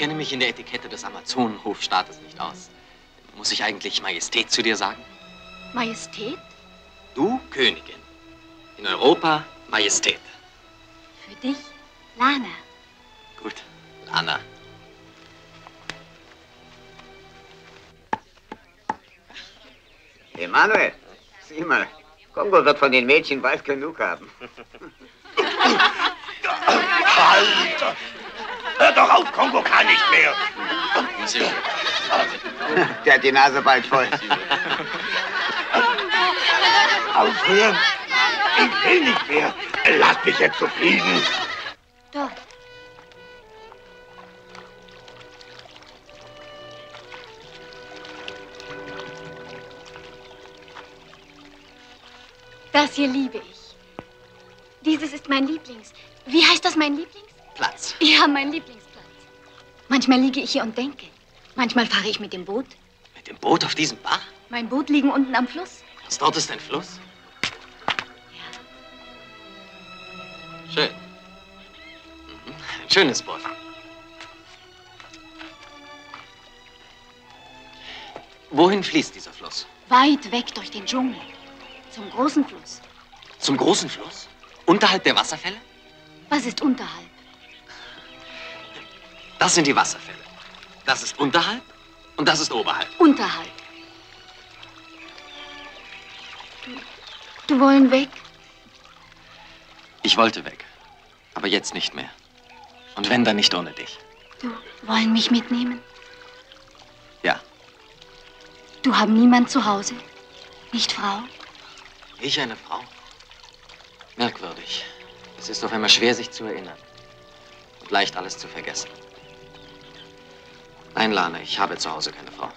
kenne mich in der Etikette des Amazonenhofstaates nicht aus. Muss ich eigentlich Majestät zu dir sagen? Majestät? Du, Königin. In Europa, Majestät. Für dich, Lana. Gut, Lana. Emanuel, sieh mal. Kongo wird von den Mädchen bald genug haben. Alter! Hör doch auf, Kongo kann nicht mehr. Monsieur. Der hat die Nase bald voll. Aufhören! Ich will nicht mehr. Lass mich jetzt zufrieden. Dort. Das hier liebe ich. Dieses ist mein Lieblings... Wie heißt das, mein Lieblings? Platz. Ja, mein Lieblingsplatz. Manchmal liege ich hier und denke. Manchmal fahre ich mit dem Boot. Mit dem Boot auf diesem Bach? Mein Boot liegen unten am Fluss. Was, dort ist ein Fluss? Ja. Schön. Mhm. Ein schönes Boot. Wohin fließt dieser Fluss? Weit weg durch den Dschungel. Zum großen Fluss. Zum großen Fluss? Unterhalb der Wasserfälle? Was ist unterhalb? Das sind die Wasserfälle. Das ist unterhalb und das ist oberhalb. Unterhalb. Du, du wollen weg? Ich wollte weg, aber jetzt nicht mehr. Und wenn, dann nicht ohne dich. Du wollen mich mitnehmen? Ja. Du haben niemand zu Hause? Nicht Frau? Ich eine Frau? Merkwürdig. Es ist auf einmal schwer, sich zu erinnern. Und leicht, alles zu vergessen. Nein, Lana, ich habe zu Hause keine Frau.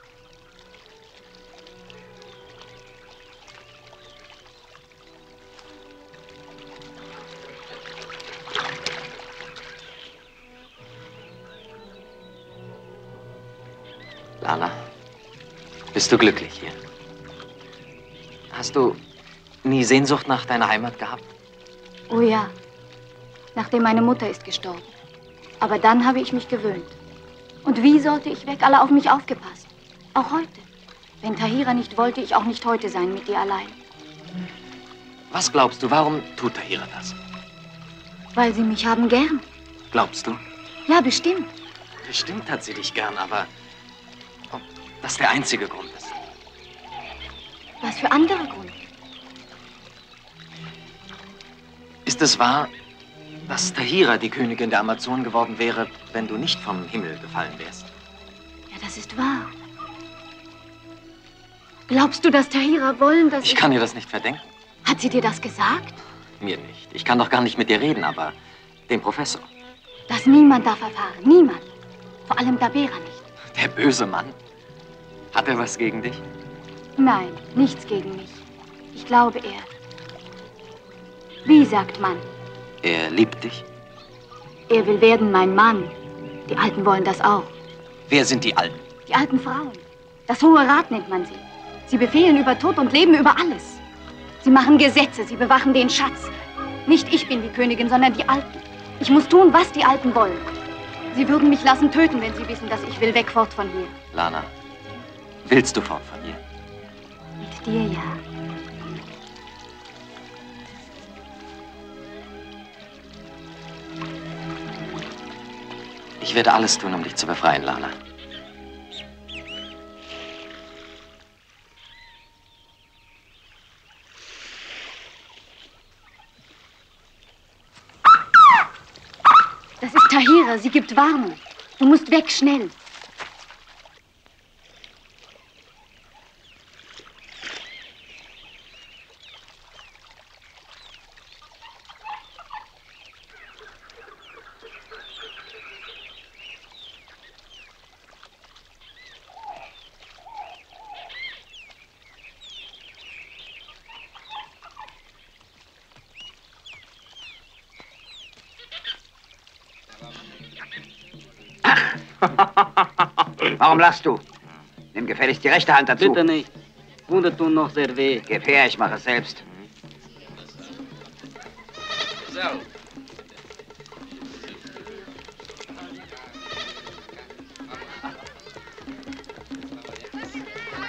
Lana, bist du glücklich hier? Hast du nie Sehnsucht nach deiner Heimat gehabt? Oh ja, nachdem meine Mutter ist gestorben. Aber dann habe ich mich gewöhnt. Und wie sollte ich weg? Alle auf mich aufgepasst. Auch heute. Wenn Tahira nicht wollte, ich auch nicht heute sein mit dir allein. Was glaubst du, warum tut Tahira das? Weil sie mich haben gern. Glaubst du? Ja, bestimmt. Bestimmt hat sie dich gern, aber ob das der einzige Grund ist. Was für andere Gründe? Ist es wahr, dass Tahira die Königin der Amazonen geworden wäre, wenn du nicht vom Himmel gefallen wärst? Ja, das ist wahr. Glaubst du, dass Tahira wollen, dass ich... Ich kann ihr das nicht verdenken. Hat sie dir das gesagt? Mir nicht. Ich kann doch gar nicht mit dir reden, aber dem Professor. Das niemand darf erfahren. Niemand. Vor allem Dabera nicht. Der böse Mann. Hat er was gegen dich? Nein, nichts gegen mich. Ich glaube, er... Wie sagt man? Er liebt dich? Er will werden mein Mann. Die Alten wollen das auch. Wer sind die Alten? Die alten Frauen. Das Hohe Rat nennt man sie. Sie befehlen über Tod und Leben über alles. Sie machen Gesetze, sie bewachen den Schatz. Nicht ich bin die Königin, sondern die Alten. Ich muss tun, was die Alten wollen. Sie würden mich lassen töten, wenn sie wissen, dass ich will weg fort von hier. Lana, willst du fort von hier? Mit dir, ja. Ich werde alles tun, um dich zu befreien, Lana. Das ist Tahira, sie gibt Warnung. Du musst weg, schnell. Warum lachst du? Nimm gefälligst die rechte Hand dazu. Bitte nicht. Wunde tun noch sehr weh. Gib her, ich mache es selbst. So.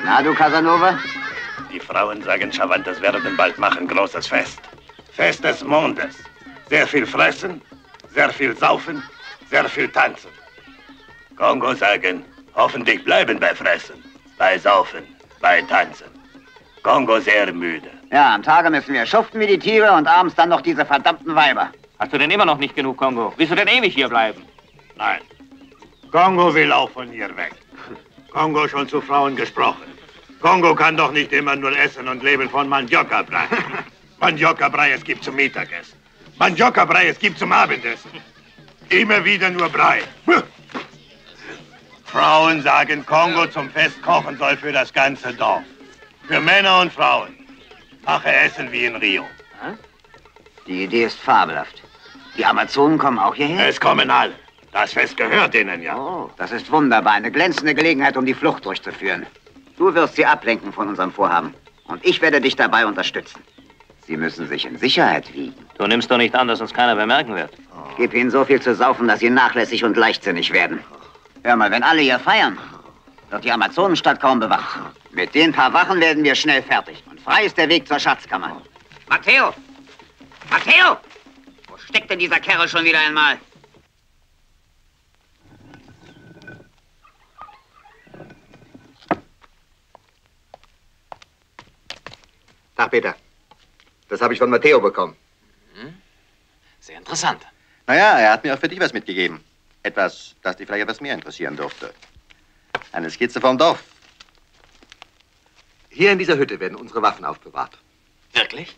Na, du Casanova? Die Frauen sagen, Chavantes werden bald machen großes Fest. Fest des Mondes. Sehr viel fressen, sehr viel saufen, sehr viel tanzen. Kongo sagen, hoffentlich bleiben bei Fressen, bei Saufen, bei Tanzen. Kongo sehr müde. Ja, am Tage müssen wir schuften wie die Tiere und abends dann noch diese verdammten Weiber. Hast du denn immer noch nicht genug, Kongo? Willst du denn ewig hier bleiben? Nein. Kongo will auch von hier weg. Kongo schon zu Frauen gesprochen. Kongo kann doch nicht immer nur essen und leben von Mandioca-Brei. Mandioca-Brei es gibt zum Mittagessen. Mandioca-Brei es gibt zum Abendessen. Immer wieder nur Brei. Frauen sagen, Kongo zum Fest kochen soll für das ganze Dorf. Für Männer und Frauen. Mache Essen wie in Rio. Die Idee ist fabelhaft. Die Amazonen kommen auch hierher? Es kommen alle. Das Fest gehört ihnen ja. Oh, das ist wunderbar. Eine glänzende Gelegenheit, um die Flucht durchzuführen. Du wirst sie ablenken von unserem Vorhaben. Und ich werde dich dabei unterstützen. Sie müssen sich in Sicherheit wiegen. Du nimmst doch nicht an, dass uns keiner bemerken wird. Gib ihnen so viel zu saufen, dass sie nachlässig und leichtsinnig werden. Hör mal, wenn alle hier feiern, wird die Amazonenstadt kaum bewacht. Mit den paar Wachen werden wir schnell fertig. Und frei ist der Weg zur Schatzkammer. Matteo! Matteo! Wo steckt denn dieser Kerl schon wieder einmal? Tag, Peter. Das habe ich von Matteo bekommen. Mhm. Sehr interessant. Naja, er hat mir auch für dich was mitgegeben. Etwas, das dich vielleicht etwas mehr interessieren dürfte. Eine Skizze vom Dorf. Hier in dieser Hütte werden unsere Waffen aufbewahrt. Wirklich?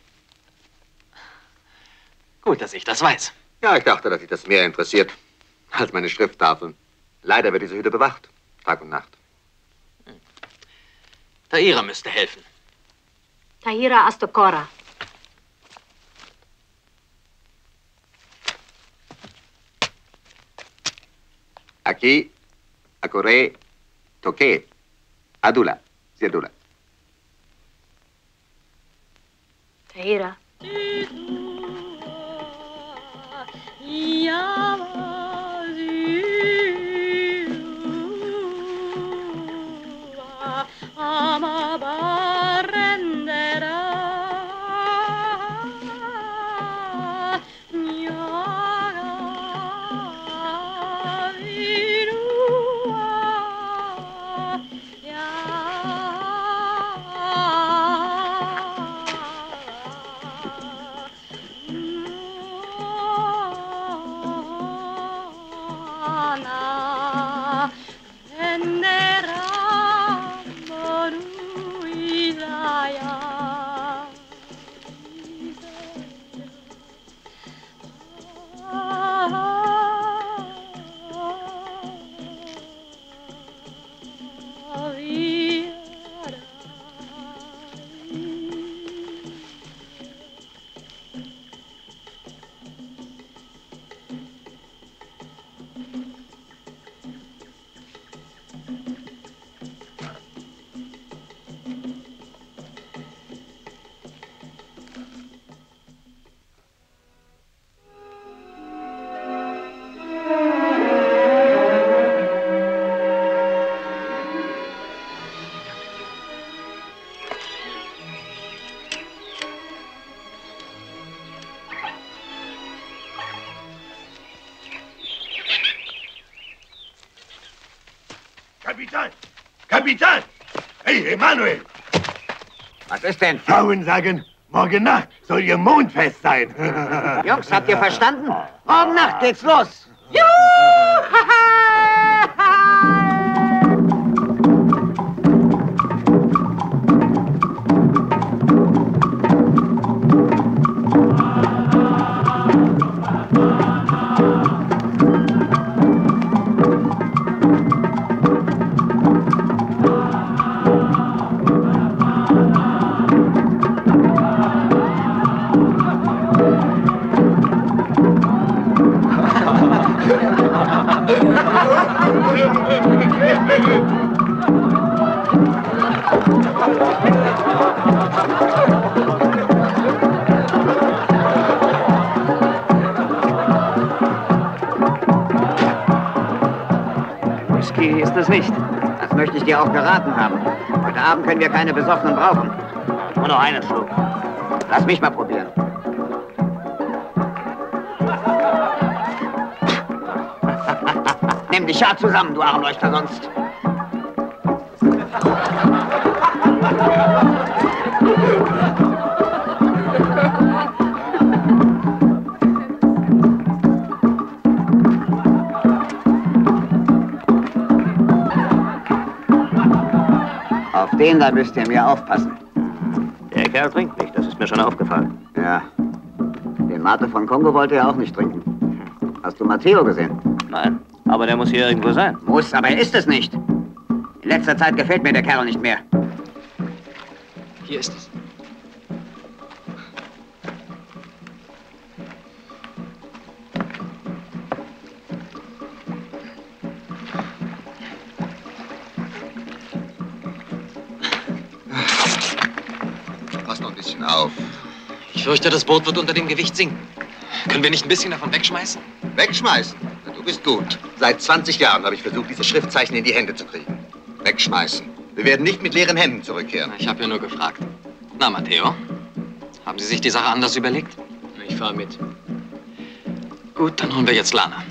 Gut, dass ich das weiß. Ja, ich dachte, dass dich das mehr interessiert als meine Schrifttafeln. Leider wird diese Hütte bewacht, Tag und Nacht. Hm. Taira müsste helfen. Tahira Astokora. Aquí, Akore, Toke, Adula, Siadula. Tahira. Kapitän! Kapitän! Hey, Emanuel! Was ist denn? Frauen sagen, morgen Nacht soll ihr Mondfest sein. Jungs, habt ihr verstanden? Morgen Nacht geht's los. Juhu! Whisky ist es nicht. Das möchte ich dir auch geraten haben. Heute Abend können wir keine Besoffenen brauchen. Nur noch einen Schluck. Lass mich mal probieren. Nimm dich ja zusammen, du Armleuchter, sonst. Auf den da müsst ihr mir aufpassen. Der Kerl trinkt nicht, das ist mir schon aufgefallen. Ja. Den Mate von Kongo wollte er auch nicht trinken. Hast du Matteo gesehen? Nein, aber der muss hier irgendwo sein. Muss, aber er ist es nicht. In letzter Zeit gefällt mir der Kerl nicht mehr. Hier ist es. Pass noch ein bisschen auf. Ich fürchte, das Boot wird unter dem Gewicht sinken. Können wir nicht ein bisschen davon wegschmeißen? Wegschmeißen? Na, du bist gut. Seit zwanzig Jahren habe ich versucht, diese Schriftzeichen in die Hände zu kriegen. Wegschmeißen. Wir werden nicht mit leeren Händen zurückkehren. Ich habe ja nur gefragt. Na, Matteo, haben Sie sich die Sache anders überlegt? Ich fahre mit. Gut, dann holen wir jetzt Lana.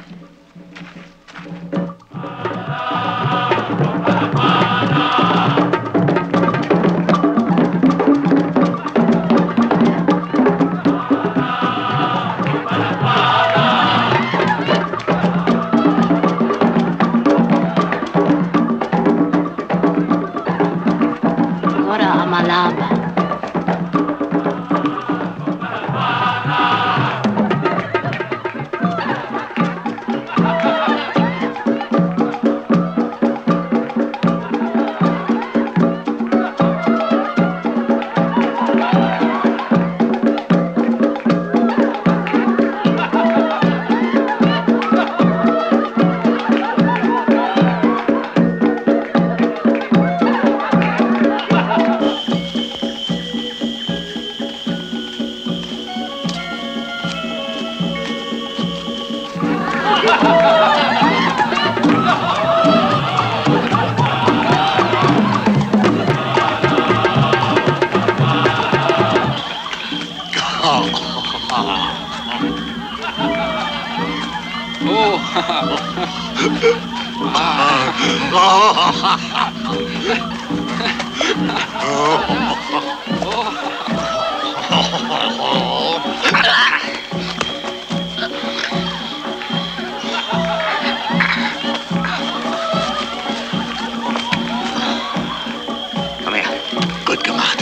Komm her. Gut gemacht.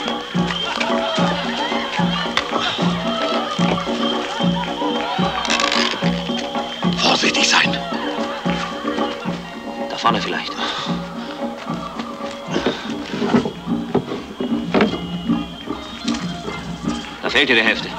Vorsichtig sein. Da vorne vielleicht. Da fehlt dir die Hälfte.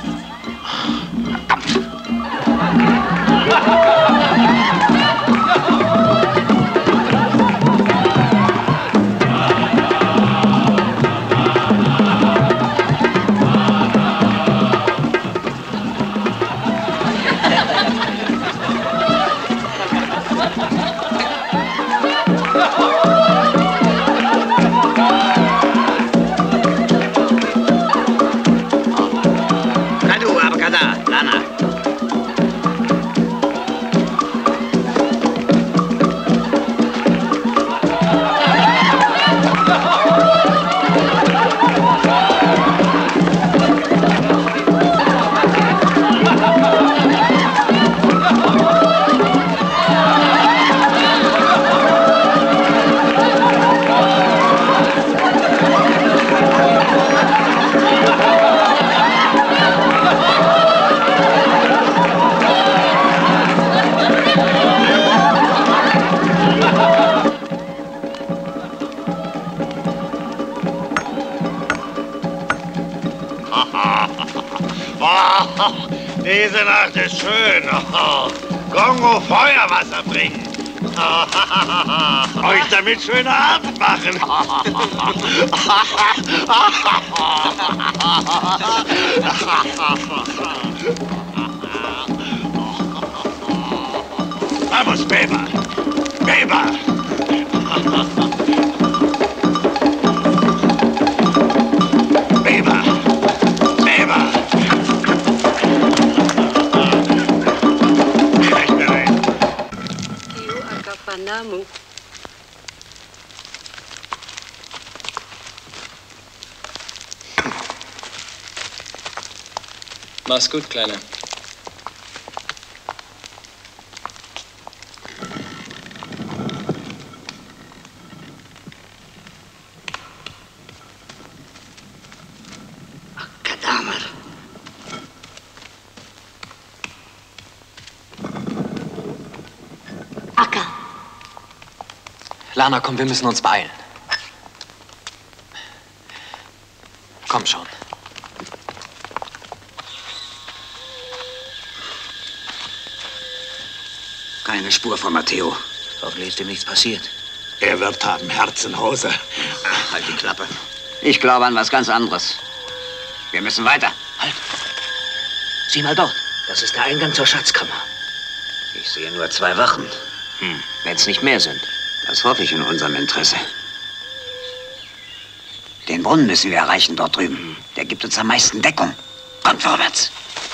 Diese Nacht ist schön. Kongo Feuerwasser bringen. Euch damit schönen Abend machen. Vamos, Beba. Beba. Mach's gut, Kleiner. Kadaver. Acker. Lana, komm, wir müssen uns beeilen. Komm schon. Keine Spur von Matteo. Hoffentlich ist ihm nichts passiert. Er wird haben Herzenhose. Ach, halt die Klappe. Ich glaube an was ganz anderes. Wir müssen weiter. Halt. Sieh mal dort. Das ist der Eingang zur Schatzkammer. Ich sehe nur zwei Wachen. Hm. Wenn es nicht mehr sind. Das hoffe ich in unserem Interesse. Den Brunnen müssen wir erreichen dort drüben. Der gibt uns am meisten Deckung. Kommt vorwärts.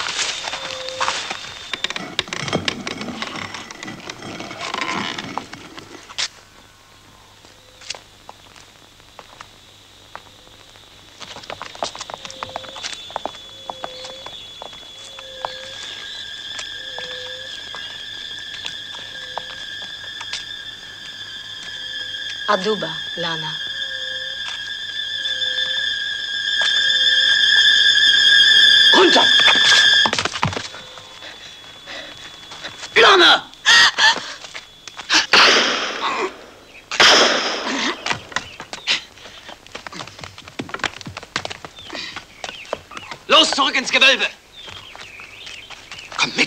Aduba, Lana. Runter! Lana! Los, zurück ins Gewölbe! Kommt mit!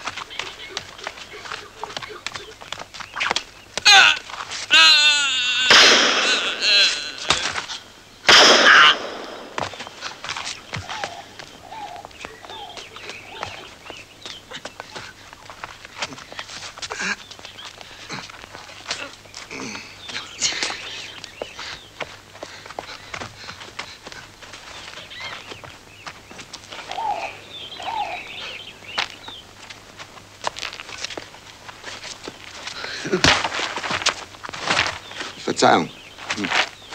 Verzeihung. Hm.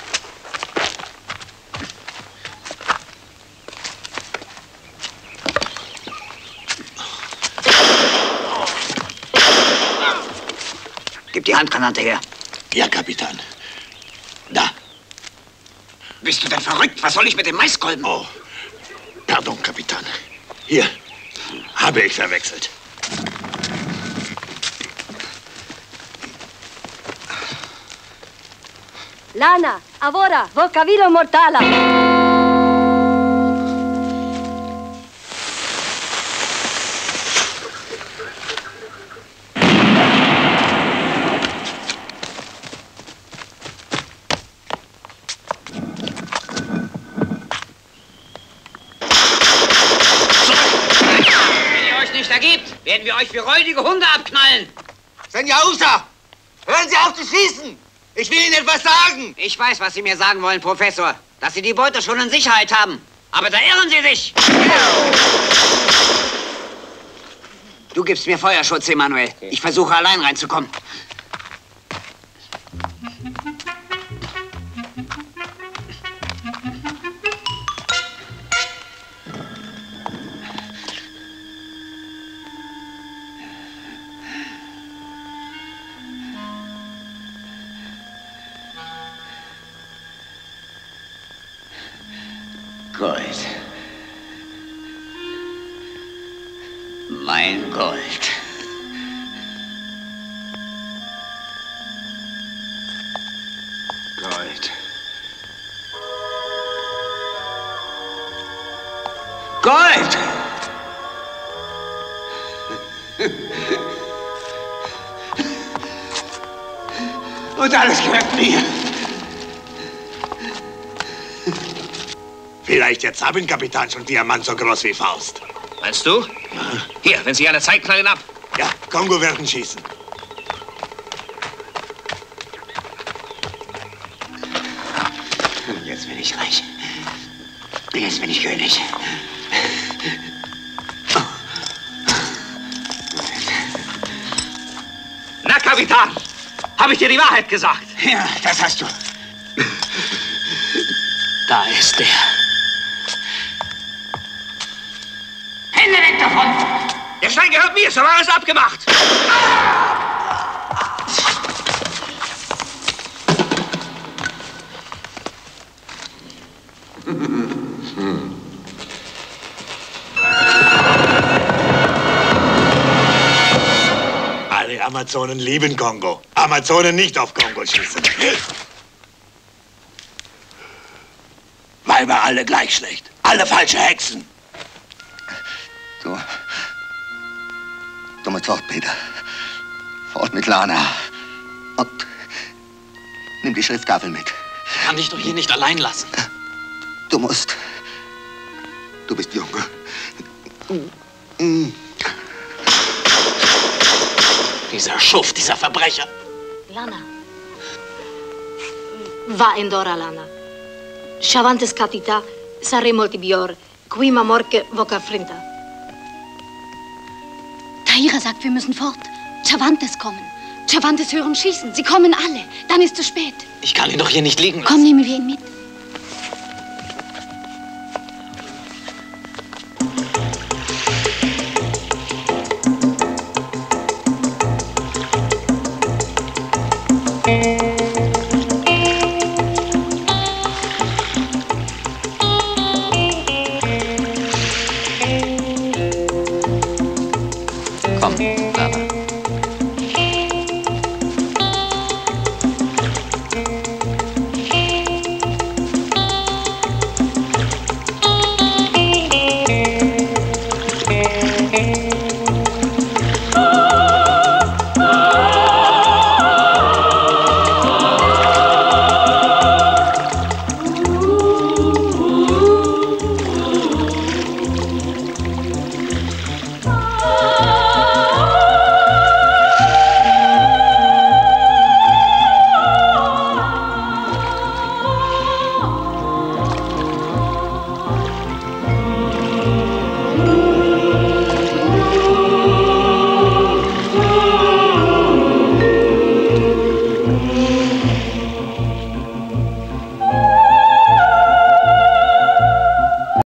Gib die Handgranate her. Ja, Kapitän. Da. Bist du denn verrückt? Was soll ich mit dem Maiskolben? Oh, pardon, Kapitän. Hier, habe ich verwechselt. Lana, avora, vocavilo mortala. Wenn ihr euch nicht ergebt, werden wir euch wie räudige Hunde abknallen. Senor Usa, hören Sie auf zu schießen! Ich will Ihnen etwas sagen! Ich weiß, was Sie mir sagen wollen, Professor. Dass Sie die Beute schon in Sicherheit haben. Aber da irren Sie sich! Du gibst mir Feuerschutz, Emanuel. Ich versuche allein reinzukommen. Gold. Mein Gold. Gold. Gold! Und alles gehört mir. Vielleicht jetzt haben Kapitän schon Diamant so groß wie Faust. Meinst du? Ja. Hier, wenn Sie alle Zeit knallen ab. Ja, Kongo werden schießen. Jetzt bin ich reich. Jetzt bin ich König. Na, Kapitän, habe ich dir die Wahrheit gesagt? Ja, das hast du. Da ist er. Der Stein gehört mir, so war es abgemacht. Alle Amazonen lieben Kongo. Amazonen nicht auf Kongo schießen. Weiber alle gleich schlecht. Alle falsche Hexen. Du. Du musst fort, Peter. Fort mit Lana. Und nimm die Schrifttafel mit. Ich kann dich doch hier nicht allein lassen. Du musst. Du bist jung. Dieser Schuft, dieser Verbrecher. Lana. Va endora, Lana. Chavantes catita, sarei molti bior, qui ma morche voca frinta. Taira sagt, wir müssen fort. Chavantes kommen. Chavantes hören schießen. Sie kommen alle. Dann ist es spät. Ich kann ihn doch hier nicht liegen lassen. Komm, nehmen wir ihn mit.